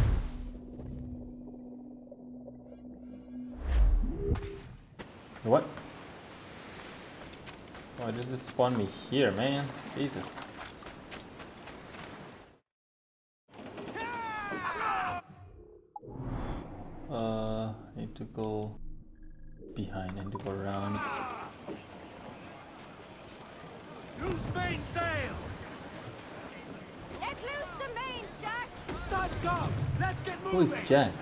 What? Why did it spawn me here, man? Jesus. I need to go behind and to go around. Loose main sails! Let loose the mains, Jack! Studs up! Let's get moving! Who is Jack?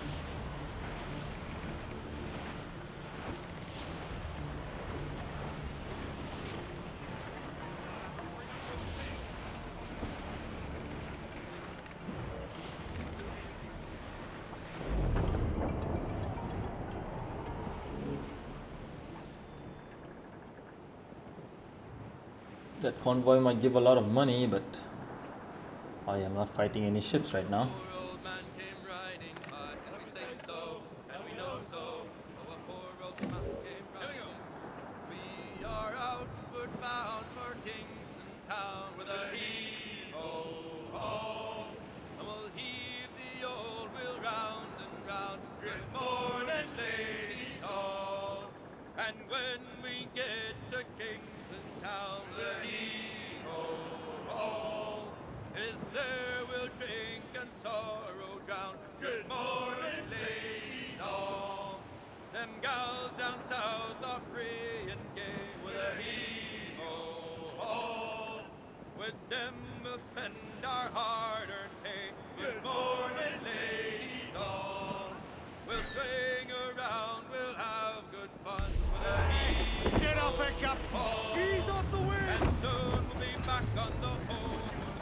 That convoy might give a lot of money, but I am not fighting any ships right now. Poor old man came riding by, and we say so, and we know so. Oh, a poor old man came riding. We are outward bound for Kingston town with a heave-ho-ho, and we'll heave the old wheel round and round. Good morning, ladies all. And when we get to Kingston town, the heave-ho-ho is there we'll drink and sorrow drown. Good morning, ladies all. Them gals down south are free and gay with a heave-ho-ho. With them we'll spend our hard-earned pay. Good morning, ladies all. We'll swing around, we'll have good fun with a heave-ho-ho. Get up and Captain! Ease off the wind! And soon we'll be back on the home.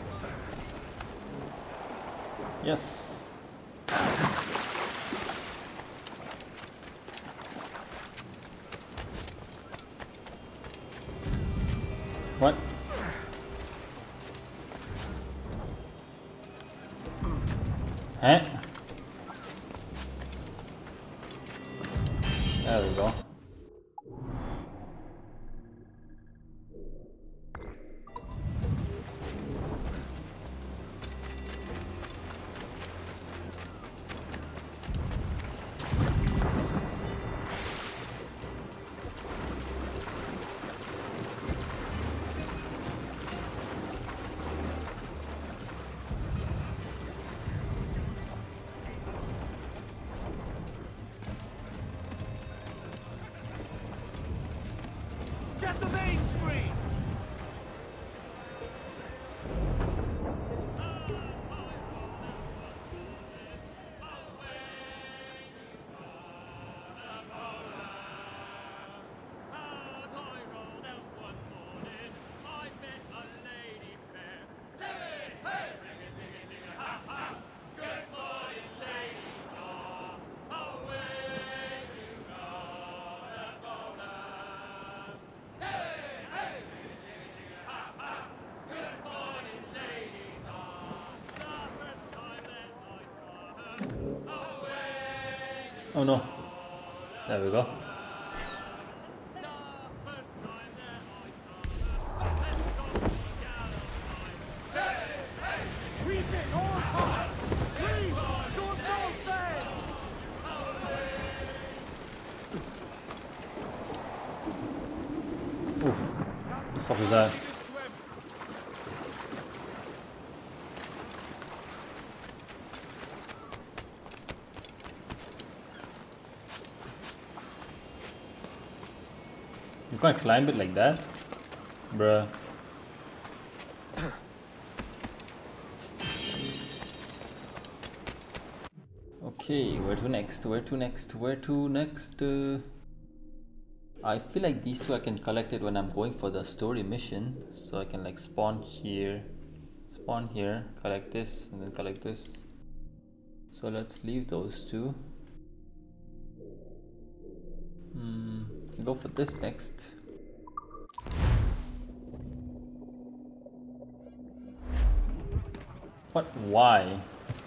Yes. What? Huh? There we go. Oh no. There we go. Refit all time! Leave! Short ball fair! Oof. What the fuck is that? You can't climb it like that? Bruh. Okay, where to next? Where to next? Where to next? I feel like these two I can collect it when I'm going for the story mission. So I can like spawn here, collect this, and then collect this. So let's leave those two. Go for this next. What? Why?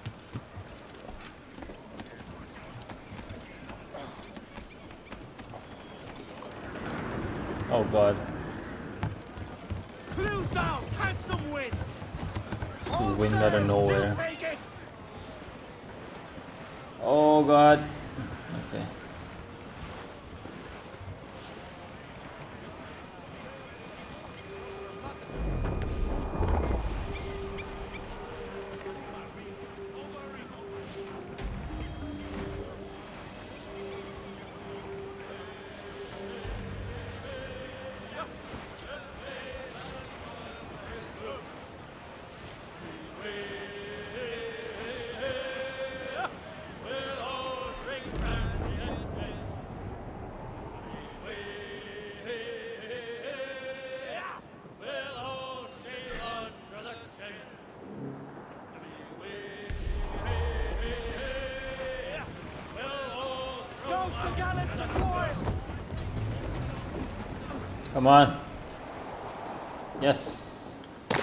Oh god. Clues down! Catch some wind! Some wind out of nowhere. Still take it! Oh god. Okay. Goes the gallant to toil! Come on. Yes.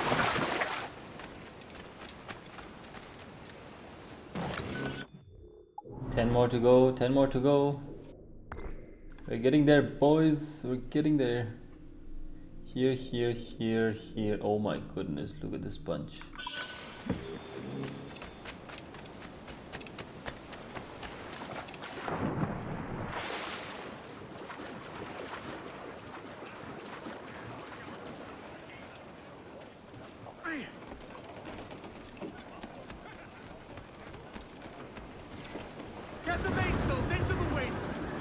Ten more to go. 10 more to go. We're getting there, boys. We're getting there. Here, here, here, here. Oh my goodness, look at this bunch. Get the mainsails into the wind!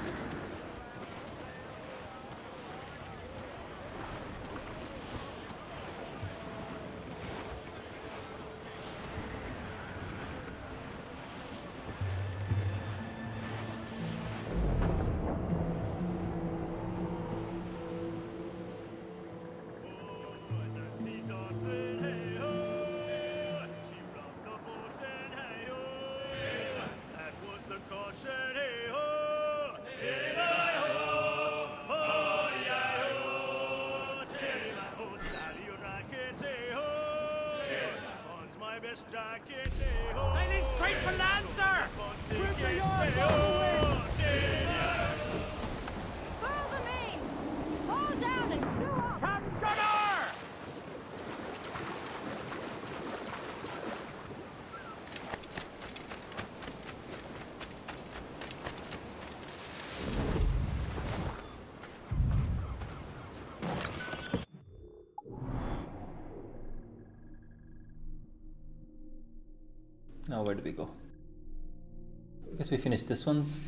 Nancy Dawson, hey ho! She robbed the bosun, hey ho! That was the caution, hey ho! Chitty-bye-ho! Ho-dee-I-ho! Chitty-bye-ho, Sally Racket, hey ho! On's my best jacket, hey ho! Sailing straight for land, sir! Grip the yards Hey on the ho! wind! Chitty-bye-ho! Furl the main! Haul down and do up! Captain Gunner! Now where do we go? I guess we finished this one's.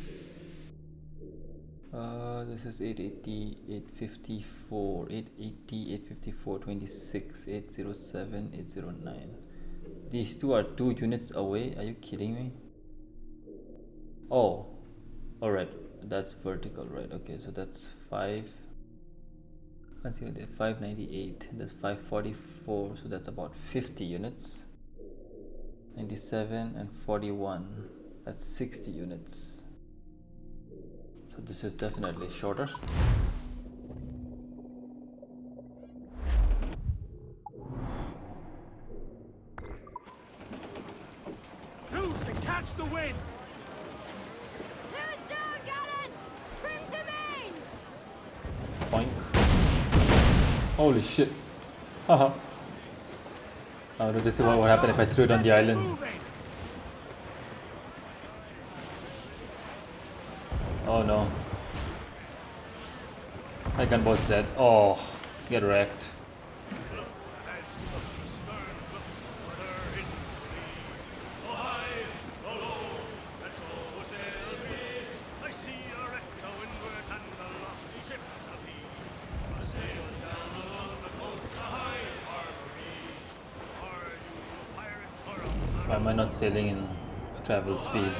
This is 880, 854, 880, 854, 26, 807, 809. These two are 2 units away. Are you kidding me? Oh, alright. That's vertical, right? Okay, so that's 5. Let's see, 598. That's 544. So that's about 50 units. 97 and 41. That's 60 units. So this is definitely shorter. Loose and catch the wind! Loose Holy shit. Haha. Oh, this is what would happen if I threw it on the island. Oh no. My gunboat's dead. Oh, get wrecked. Why am I not sailing in travel speed?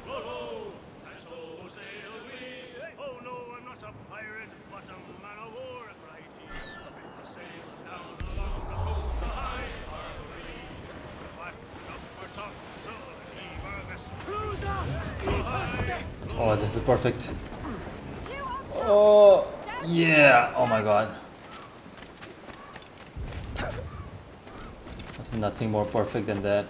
Oh, this is perfect. Oh, yeah. Oh my god. There's nothing more perfect than that.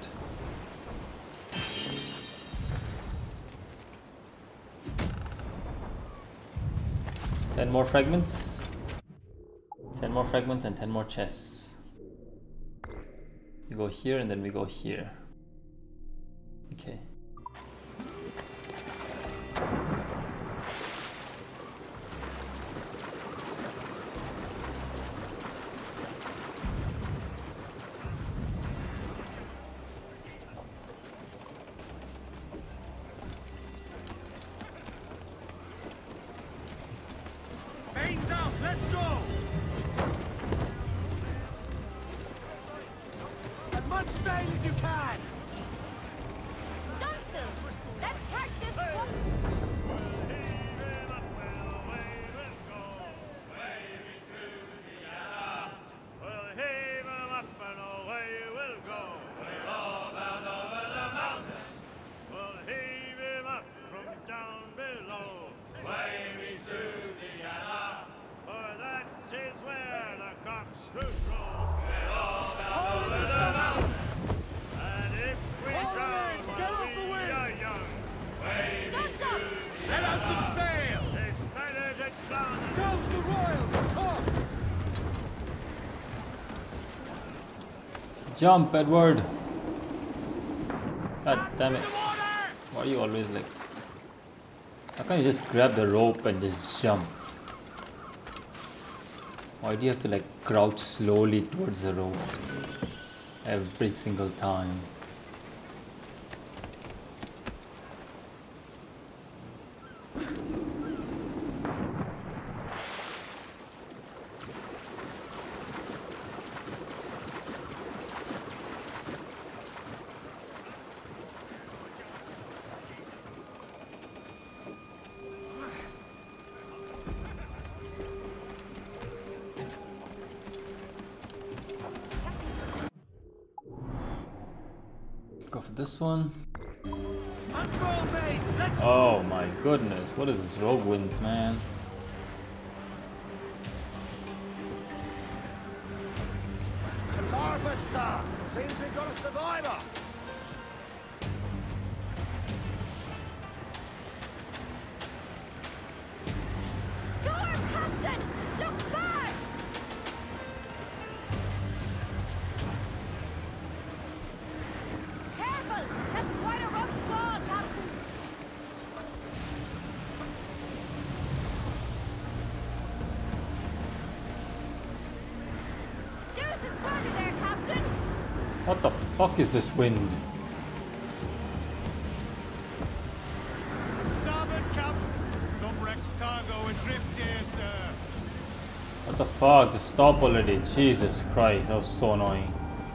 Ten more fragments. 10 more fragments and 10 more chests. We go here and then we go here. Okay. Mains out, let's go! As much sail as you can! Stunstill! Let's catch this one! Jump, Edward! God damn it. Why are you always like... How can't you just grab the rope and just jump? Why do you have to like crouch slowly towards the rope every single time? Go for this one. Oh my goodness, what is this rogue winds, man? Starboard, sir! Seems we've got a survivor! Storm, Captain! Looks bad! Careful! That's quite a rough squall, Captain! There's a sparky there, Captain! What the fuck is this wind? Starboard, Captain! Some wrecks cargo adrift here, sir! What the fuck? Just stop already. Jesus Christ, that was so annoying.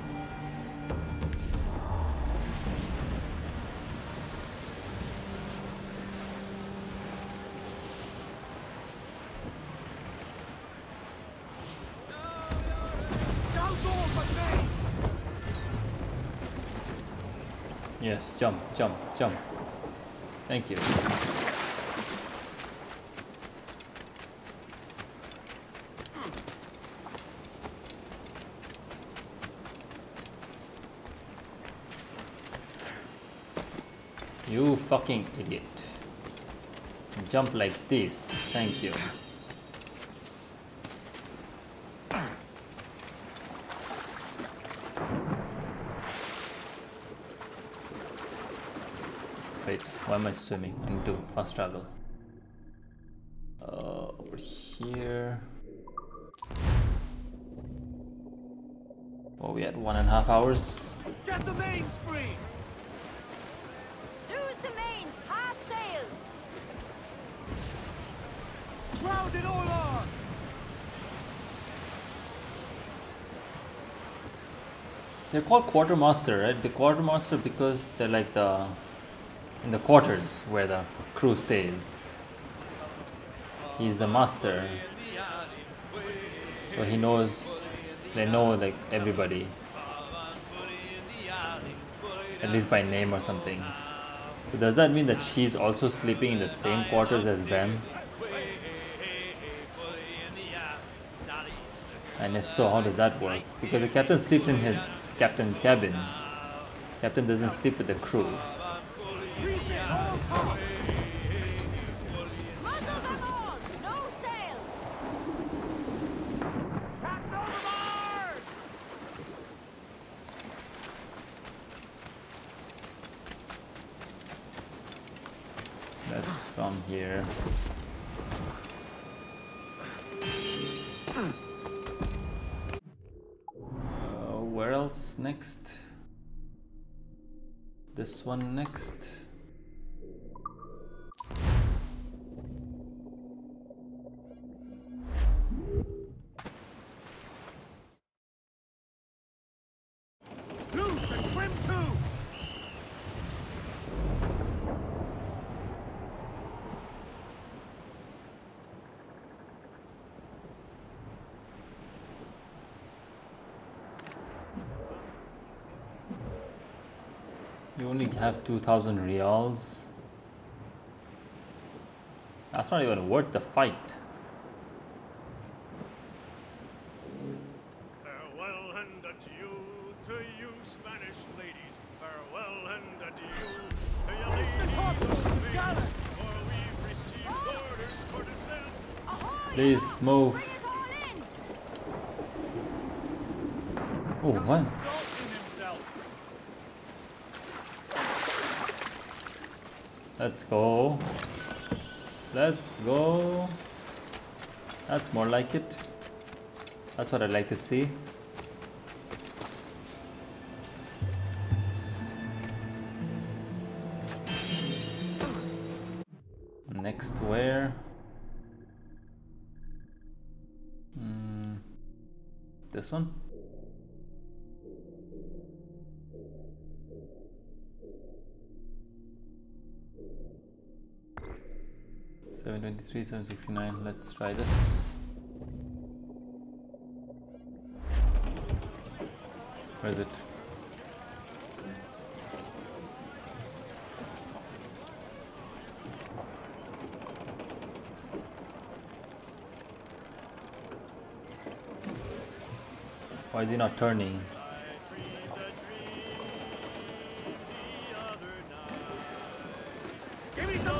Yes, jump, jump, jump. Thank you. You fucking idiot. Jump like this. Thank you. Why am I swimming? I need to fast travel. Over here. Oh, we had 1.5 hours. Get the mains free! Lose the mains, half sails. Round it all on! They're called quartermaster, right? The quartermaster because they're like in the quarters where the crew stays. He's the master, so he knows. They know like everybody, at least by name or something. So does that mean that she's also sleeping in the same quarters as them? And if so, how does that work? Because the captain sleeps in his captain cabin. Captain doesn't sleep with the crew. Reset all top! Muzzle them all, no sail. Captain overboard! That's from here. Where else next? This one next. Loose and trim too! You only have 2,000 reals. That's not even worth the fight. Farewell and adieu to you, Spanish ladies. Farewell and adieu to you, ladies of Spain. For we've received orders for descent. Ahoy! Please Bring move. it all in. Oh, what? Dalton himself. Let's go. Let's go. That's more like it. That's what I'd like to see. Next where? This one? $723, $769. Let's try this. Where is it? Why is he not turning? I dreamed a dream the other night. Give me some...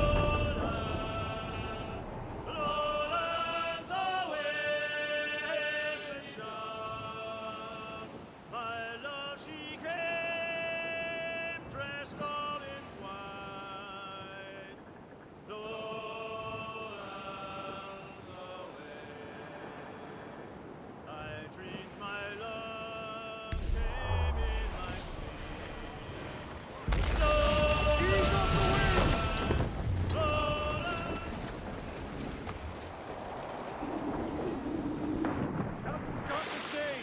Lowlands away in John. My love, she came dressed all in white. Lowlands away. I dreamed my love came in my sleep. Ease off the wind! Lowlands. Got to see.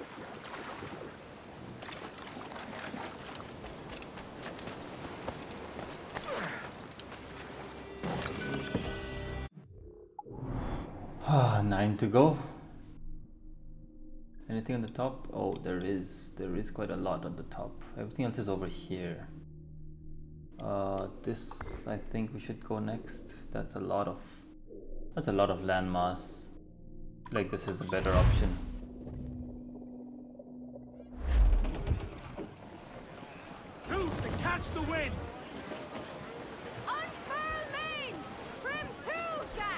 Ah, 9 to go. Anything on the top? Oh, there is quite a lot on the top. Everything else is over here. This I think we should go next. That's a lot of landmass. Like this is a better option. Loose and catch the wind! Unfurl mains! Trim too, Jack!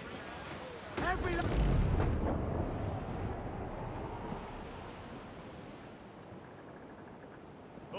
Every...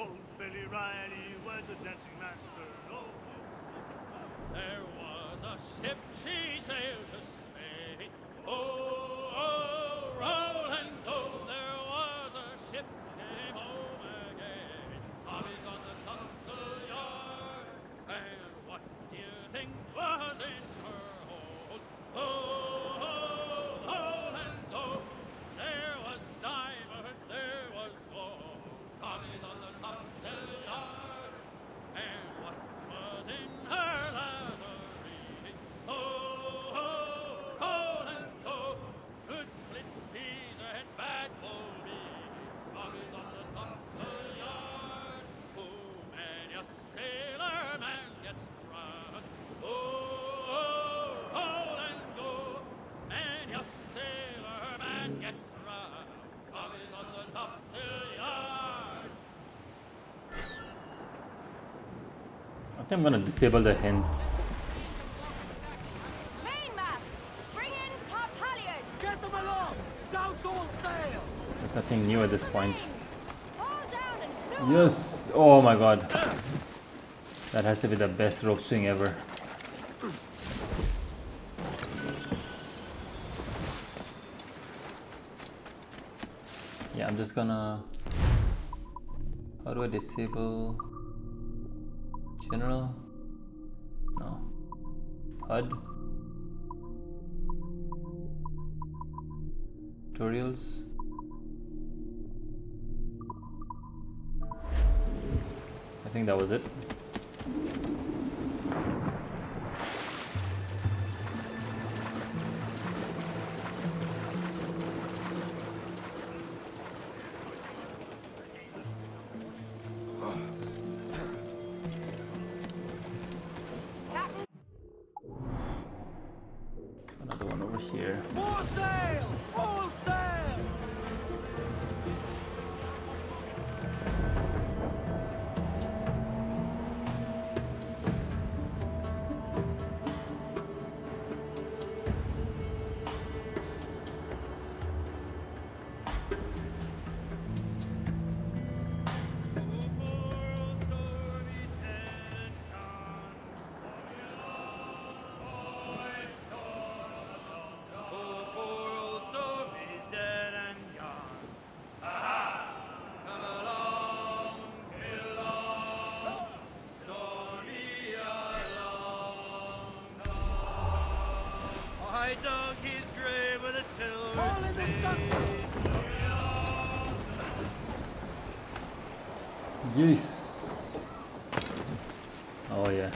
Old Billy Riley was a dancing master. Oh, There was a ship, she sailed to Spain. Oh, oh, roll and go. There was a ship came home again. Tommy's on the topsail yard. And what do you think was in her hold? Oh, oh, roll and go. There was diamonds, there was gold. Tommy's on the topsail yard. And what was in her lazarette? Oh, oh, roll and go. Good split peas and bad bull meat. Tommy's on the topsail yard. Oh, man, you sailor man gets drowned. Oh, oh, roll and go. Man, you sailor man gets drowned. Tommy's on the topsail yard. I think I'm gonna disable the hints. Mainmast! Bring in top halyards! Get them aloft! Douse all sail! There's nothing new at this point. Haul down and clew Yes! Oh my god. That has to be the best rope swing ever. Yeah, I'm just gonna... How do I disable... General? No. HUD? Tutorials? I think that was it. Captain, Another one over here. More sail! All sail! I dug his grave with a silver All in the spade. Yes. Oh yeah.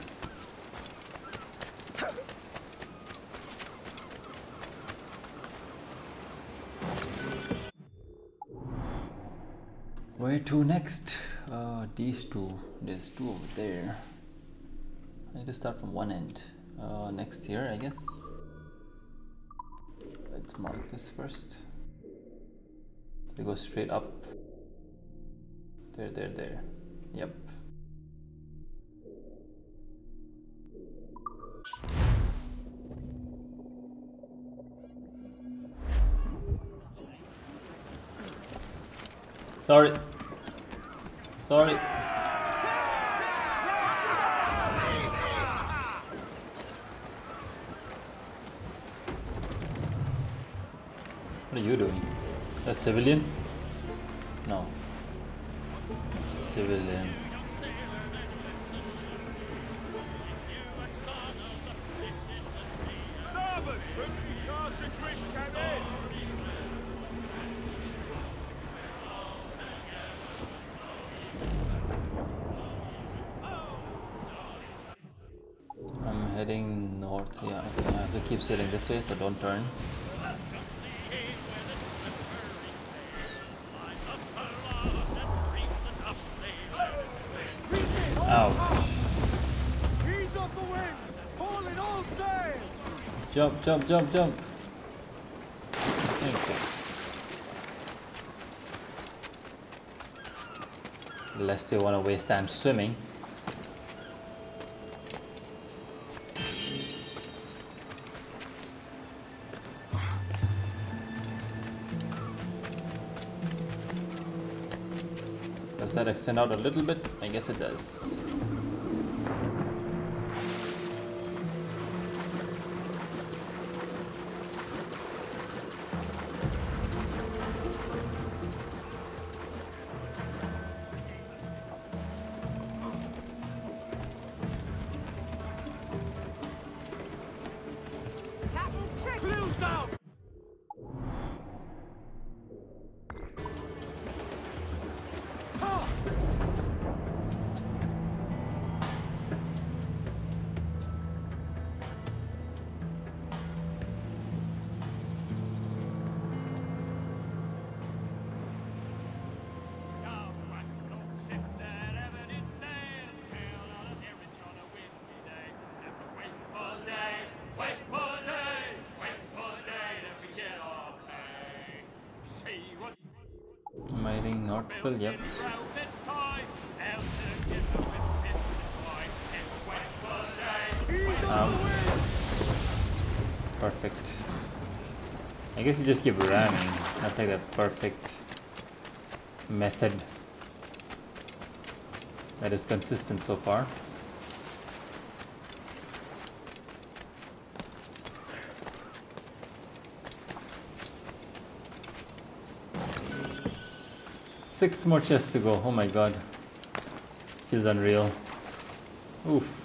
Where to next? These two. There's two over there. I need to start from one end. Next here, I guess. Let's mark this first. We go straight up. There. Yep. Sorry. What are you doing? A civilian? No. Civilian. Starboard! Cast adrift, Captain! I'm heading north. Yeah, okay. I have to keep sailing this way, so don't turn. Ouch. Ease off the wind! Haul in all sail! Jump. Thank you. Unless they want to waste time swimming. Does that extend out a little bit? I guess it does. Captain's trick. Clues down! Down west of ship that ever did sail, sailed on a voyage on a windy day. And we're waiting for day, wait for day, wait for day that we get our pay. She was I'm heading north still, yep. round and toy, out to get her with bits and toy. And we're waiting for day. Ouch. Perfect. I guess you just keep ramming. That's like the perfect method that is consistent so far. Six more chests to go. Oh my god. Feels unreal. Oof.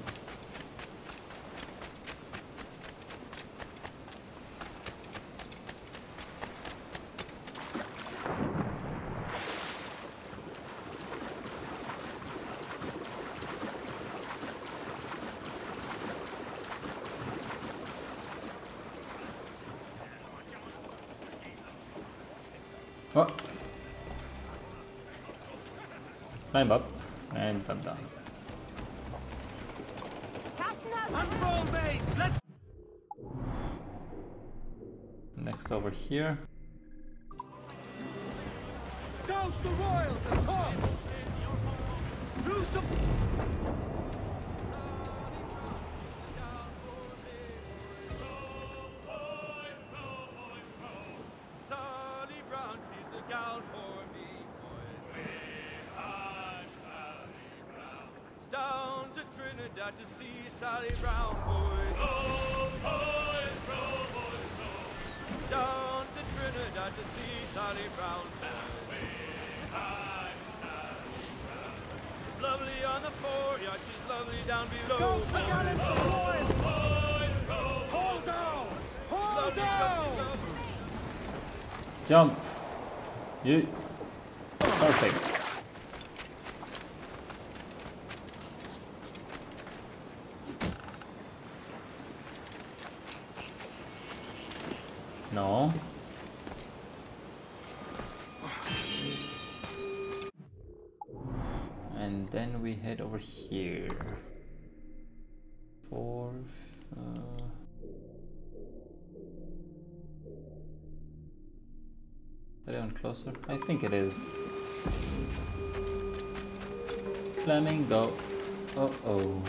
Oh. Climb up and come down. Captain has Unroll, mates! Let's Next over here. douse the royals and toss! Lose the... Sally Brown, she's the gal for me, boys. It's down to Trinidad to see Sally Brown, boys. Down to Trinidad to see Sally Brown, boys. She's lovely on the foreyard, she's lovely down below. Douse the gallants and royals! Hold down! Hold down! Jump. You. Perfect. No. And then we head over here. Fourth. Is that even closer? I think it is. Flamingo. Uh-oh.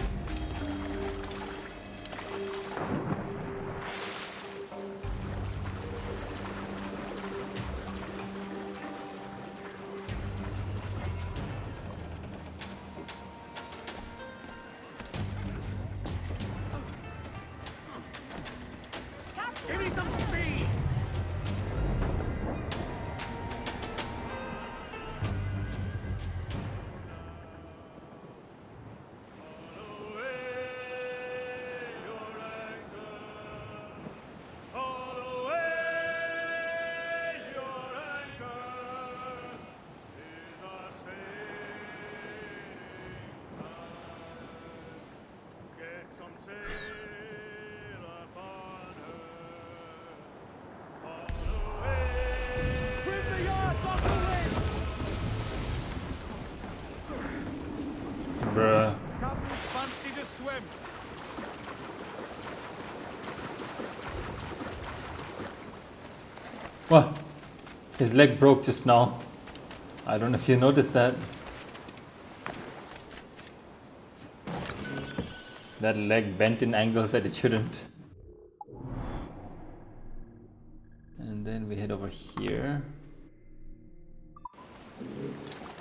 Give me some speed! Some sail upon her. All away. Trim the yards off the wind! Bruh. Captain, fancy to swim! What? His leg broke just now. I don't know if you noticed that. That leg bent in angles that it shouldn't. And then we head over here.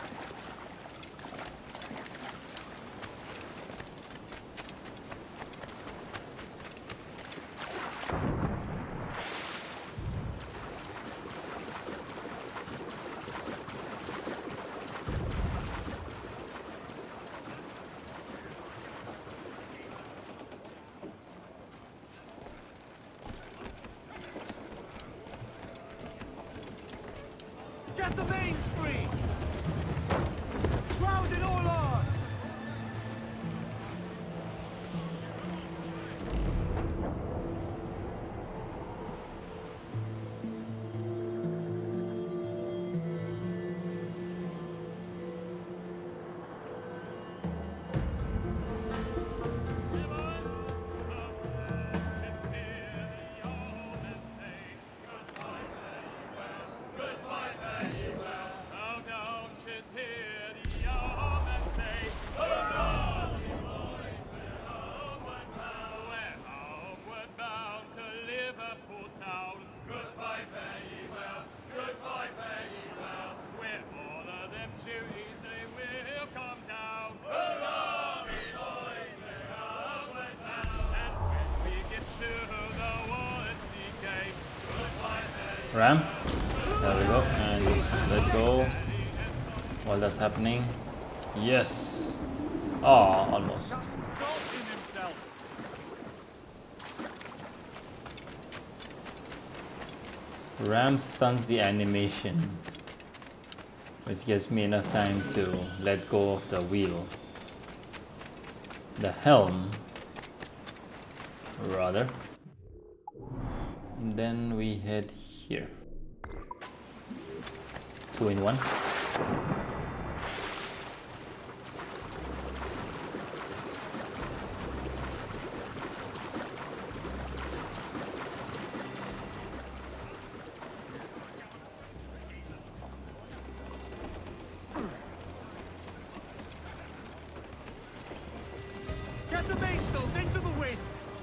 the veins free! Ground it all on! Ram, there we go, and let go while that's happening. Yes. Oh, almost. Ram stuns the animation, which gives me enough time to let go of the wheel. The helm, rather. And then we head here. 2 in 1. Get the mainsails into the wind!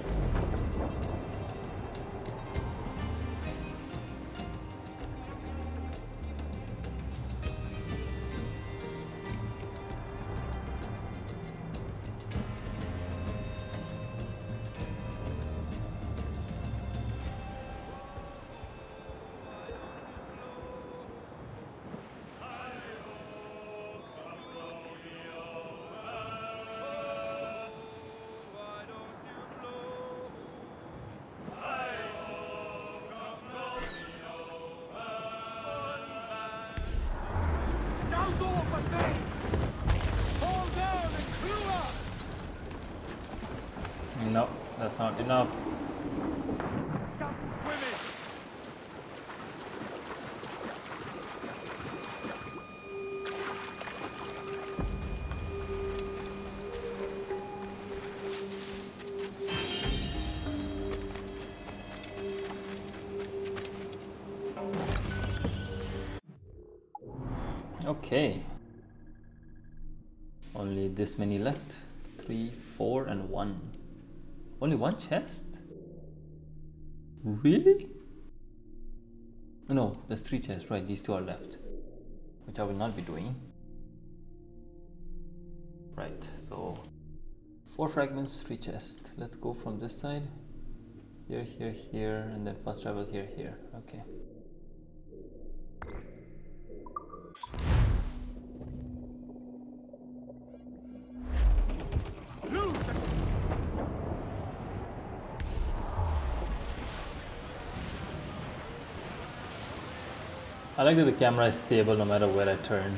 Douse all the mains! Haul down and clew up! No, that's not enough. Captain Women! Okay. Only this many left. 3, 4, and 1. Only one chest? Really? No, there's 3 chests, right? These 2 are left, which I will not be doing. Right, so 4 fragments, 3 chests. Let's go from this side. Here, here, here, and then fast travel here, here. Okay. Loose! I like that the camera is stable no matter where I turn.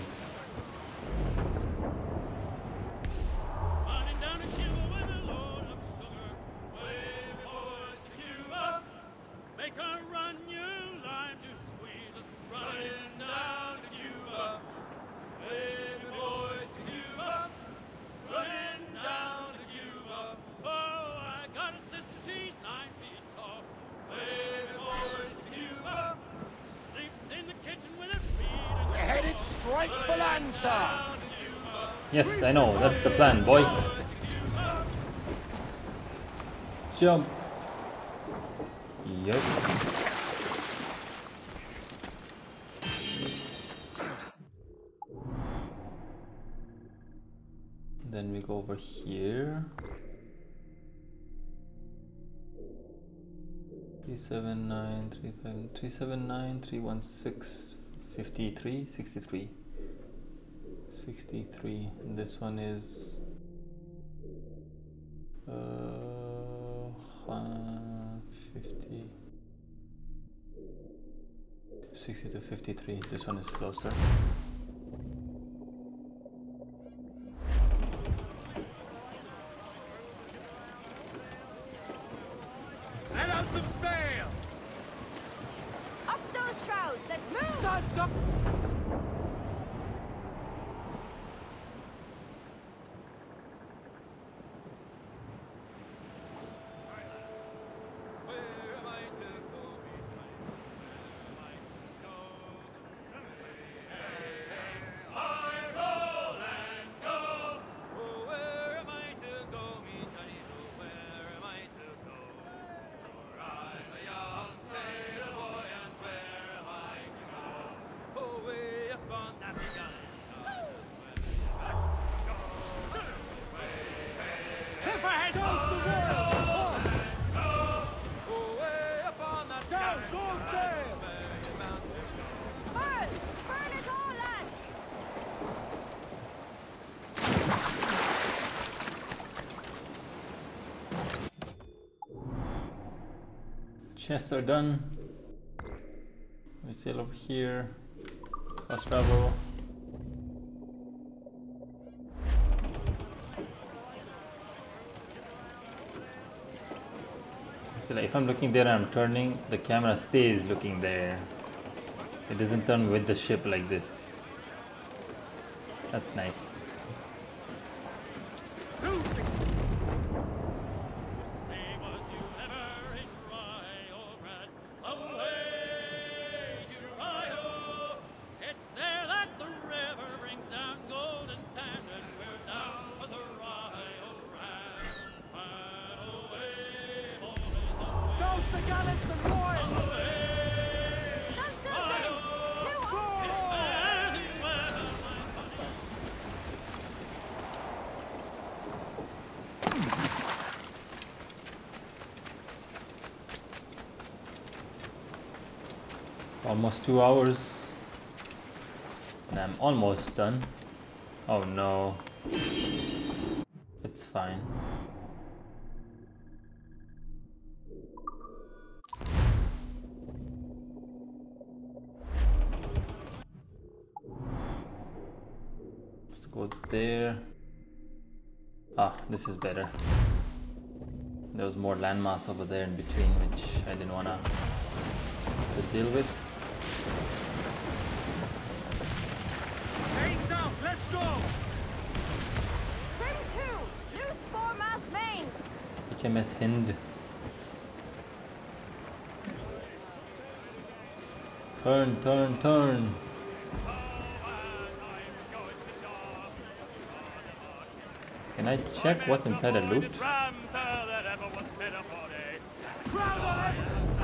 Running down to Cuba with a load of sugar. Wavy boys to Cuba. Make her run you lime to squeeze us. Running down to Cuba. Wavy boys to Cuba. Running down to Cuba. Oh, I got a sister, she's 9 feet tall. Wavy boys to Cuba. She sleeps in the kitchen with her feet. We're headed straight for land, sir! Yes, I know, that's the plan, boy. Jump. Yep. Then we go over here. 379, 379, 316, 53, 63. 63. And this one is 50, 60 to 53. This one is closer. Let out some sail! Up those shrouds! Let's move! Studs up! Where am I to go? I roll and go. Oh, where am I to go, me Johnny? Oh, where am I to go? For I'm a young sailor boy, and where am I to go? Oh, way up on that big island. Cliff ahead goes the world! Oh, way up on that Down, sword sail! Burn! Burn it all, lads! Chests are done. We sail over here. Fast travel. So like if I'm looking there and I'm turning, the camera stays looking there. It doesn't turn with the ship like this. That's nice. Same as you ever in rye or bread. Away to Rio. It's there that the river brings down golden sand, and we're down for the Rio Rand. And away, boys, away. Goes the gallants and royals! Stand still, Dave! Two up! Fare thee well, my honey. It's almost 2 hours. And I'm almost done. Oh no. It's fine. Let's go there. Ah, this is better. There was more landmass over there in between, which I didn't wanna to deal with. Mains out, let's go! Trim two! Loose foremast mains! HMS Hind. Turn, turn, turn. Can I check what's inside the loot? Crowd on it!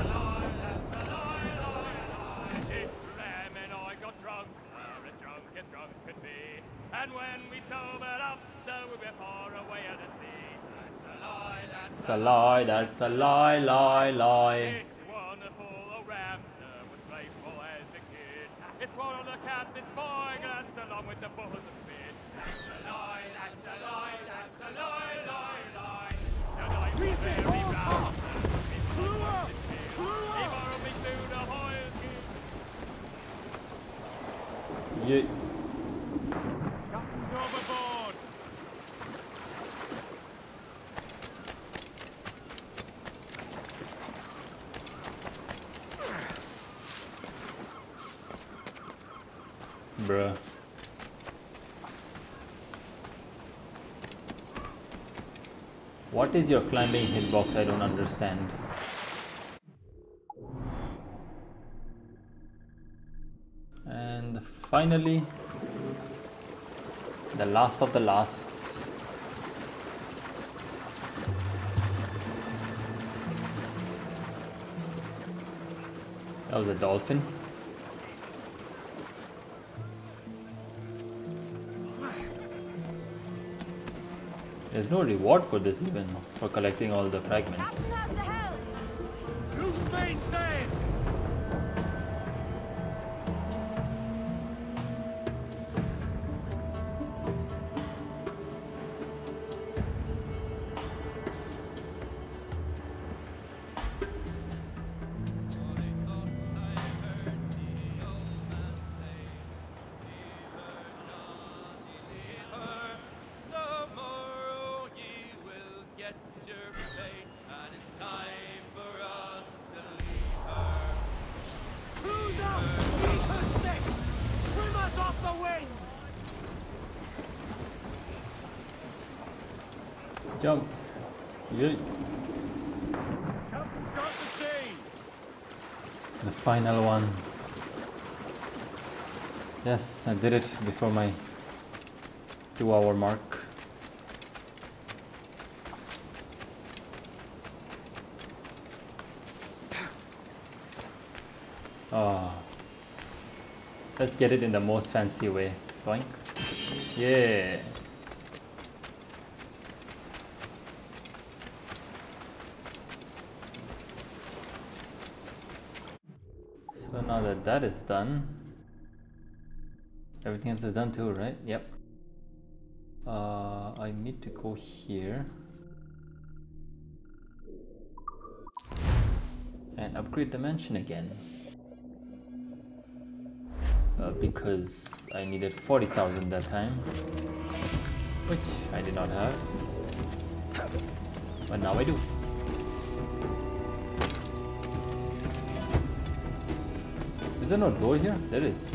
And when we sobered up, so we were far away out at sea. That's a lie, It's a lie, that's a lie, lie, lie. This wonderful Ramsar was playful as a kid. It's one of the captain's spoilers, along with the bosom spit. That's a lie, that's a lie, that's a lie, lie, lie. Tonight was Reefing, very all round. top! Clue up! Clue He up! borrowed me to the Hoyles Kid. Yeah. Captain's overboard. Bruh. What is your climbing hitbox? I don't understand. And finally, the last of the last. That was a dolphin. There's no reward for this even, for collecting all the fragments. Captain has the helm! Loose main sail! the wind! Jump. Yeah. Captain got the sea! The final one. Yes, I did it before my 2-hour mark. Oh. Let's get it in the most fancy way. Boink. Yeah. So now that that is done, everything else is done too, right? Yep. I need to go here and upgrade the mansion again. Because I needed 40,000 that time, which I did not have, but now I do. Is there no door here? There is.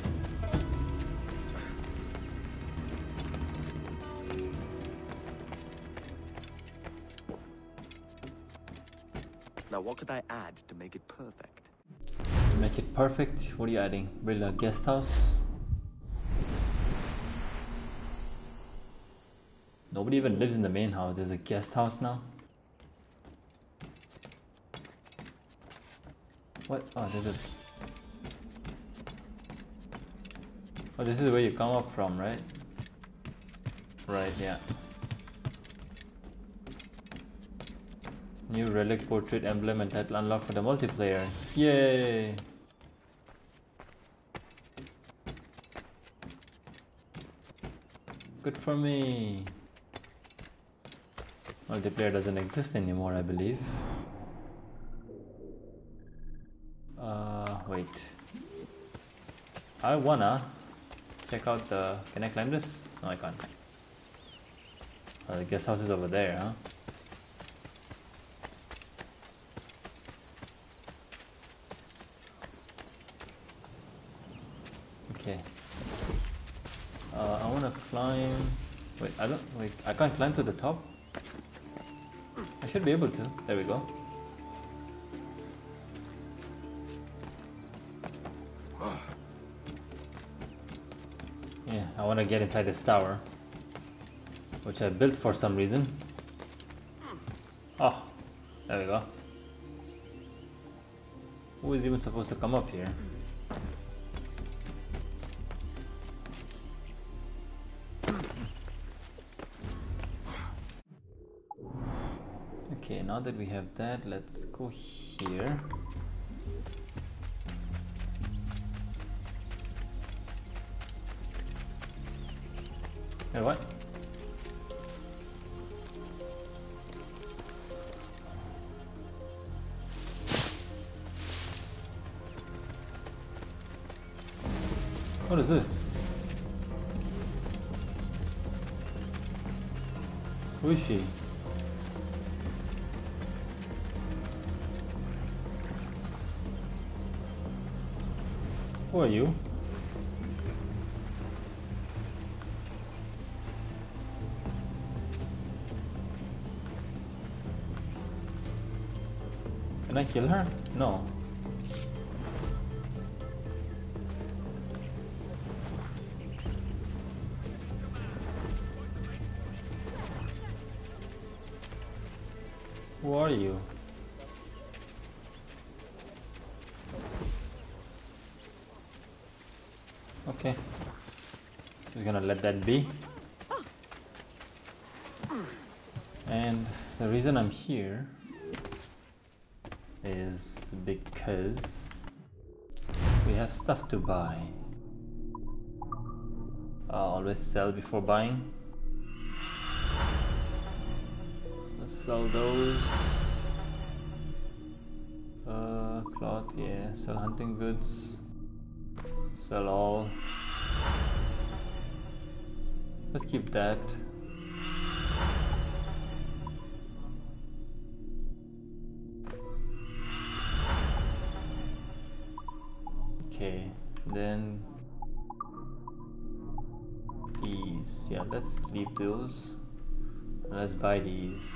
Now what could I add to make it perfect? To make it perfect, what are you adding? Build a guest house? Nobody even lives in the main house. There's a guest house now. What? Oh, there's a... Oh, this is where you come up from, right? Right, yeah. New relic portrait emblem and title unlocked for the multiplayer. Yay! Good for me. Multiplayer doesn't exist anymore, I believe. Wait. I wanna check out the... Can I climb this? No, I can't. The guest house is over there, huh? Okay. I wanna climb... Wait, I can't climb to the top? I should be able to. There we go. Yeah, I wanna get inside this tower, which I built for some reason. Oh, there we go. Who is even supposed to come up here? Okay, now that we have that, let's go here. Hey, what? What is this? Who is she? Who are you? Can I kill her? No. Who are you? Okay. Just gonna let that be. And the reason I'm here is because we have stuff to buy. I'll always sell before buying. Let's sell those. Cloth, yeah. Sell hunting goods. Sell all. Let's keep that. Okay, then these. Yeah, let's leave those. Let's buy these.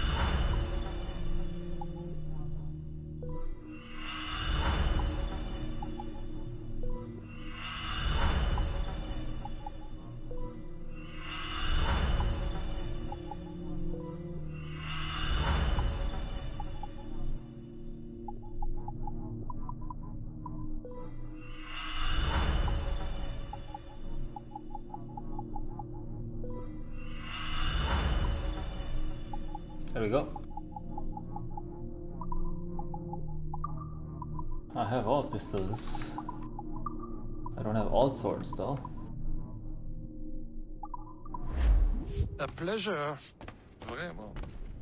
There we go. I have all pistols. I don't have all swords though. A pleasure. Vraiment.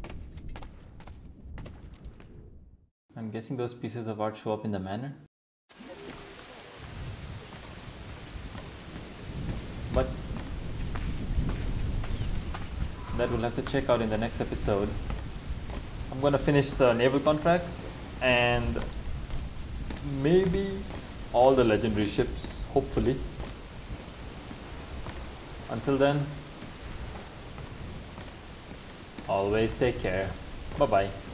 I'm guessing those pieces of art show up in the manor. But that we'll have to check out in the next episode. I'm gonna finish the naval contracts and maybe all the legendary ships, hopefully. Until then, always take care. Bye bye.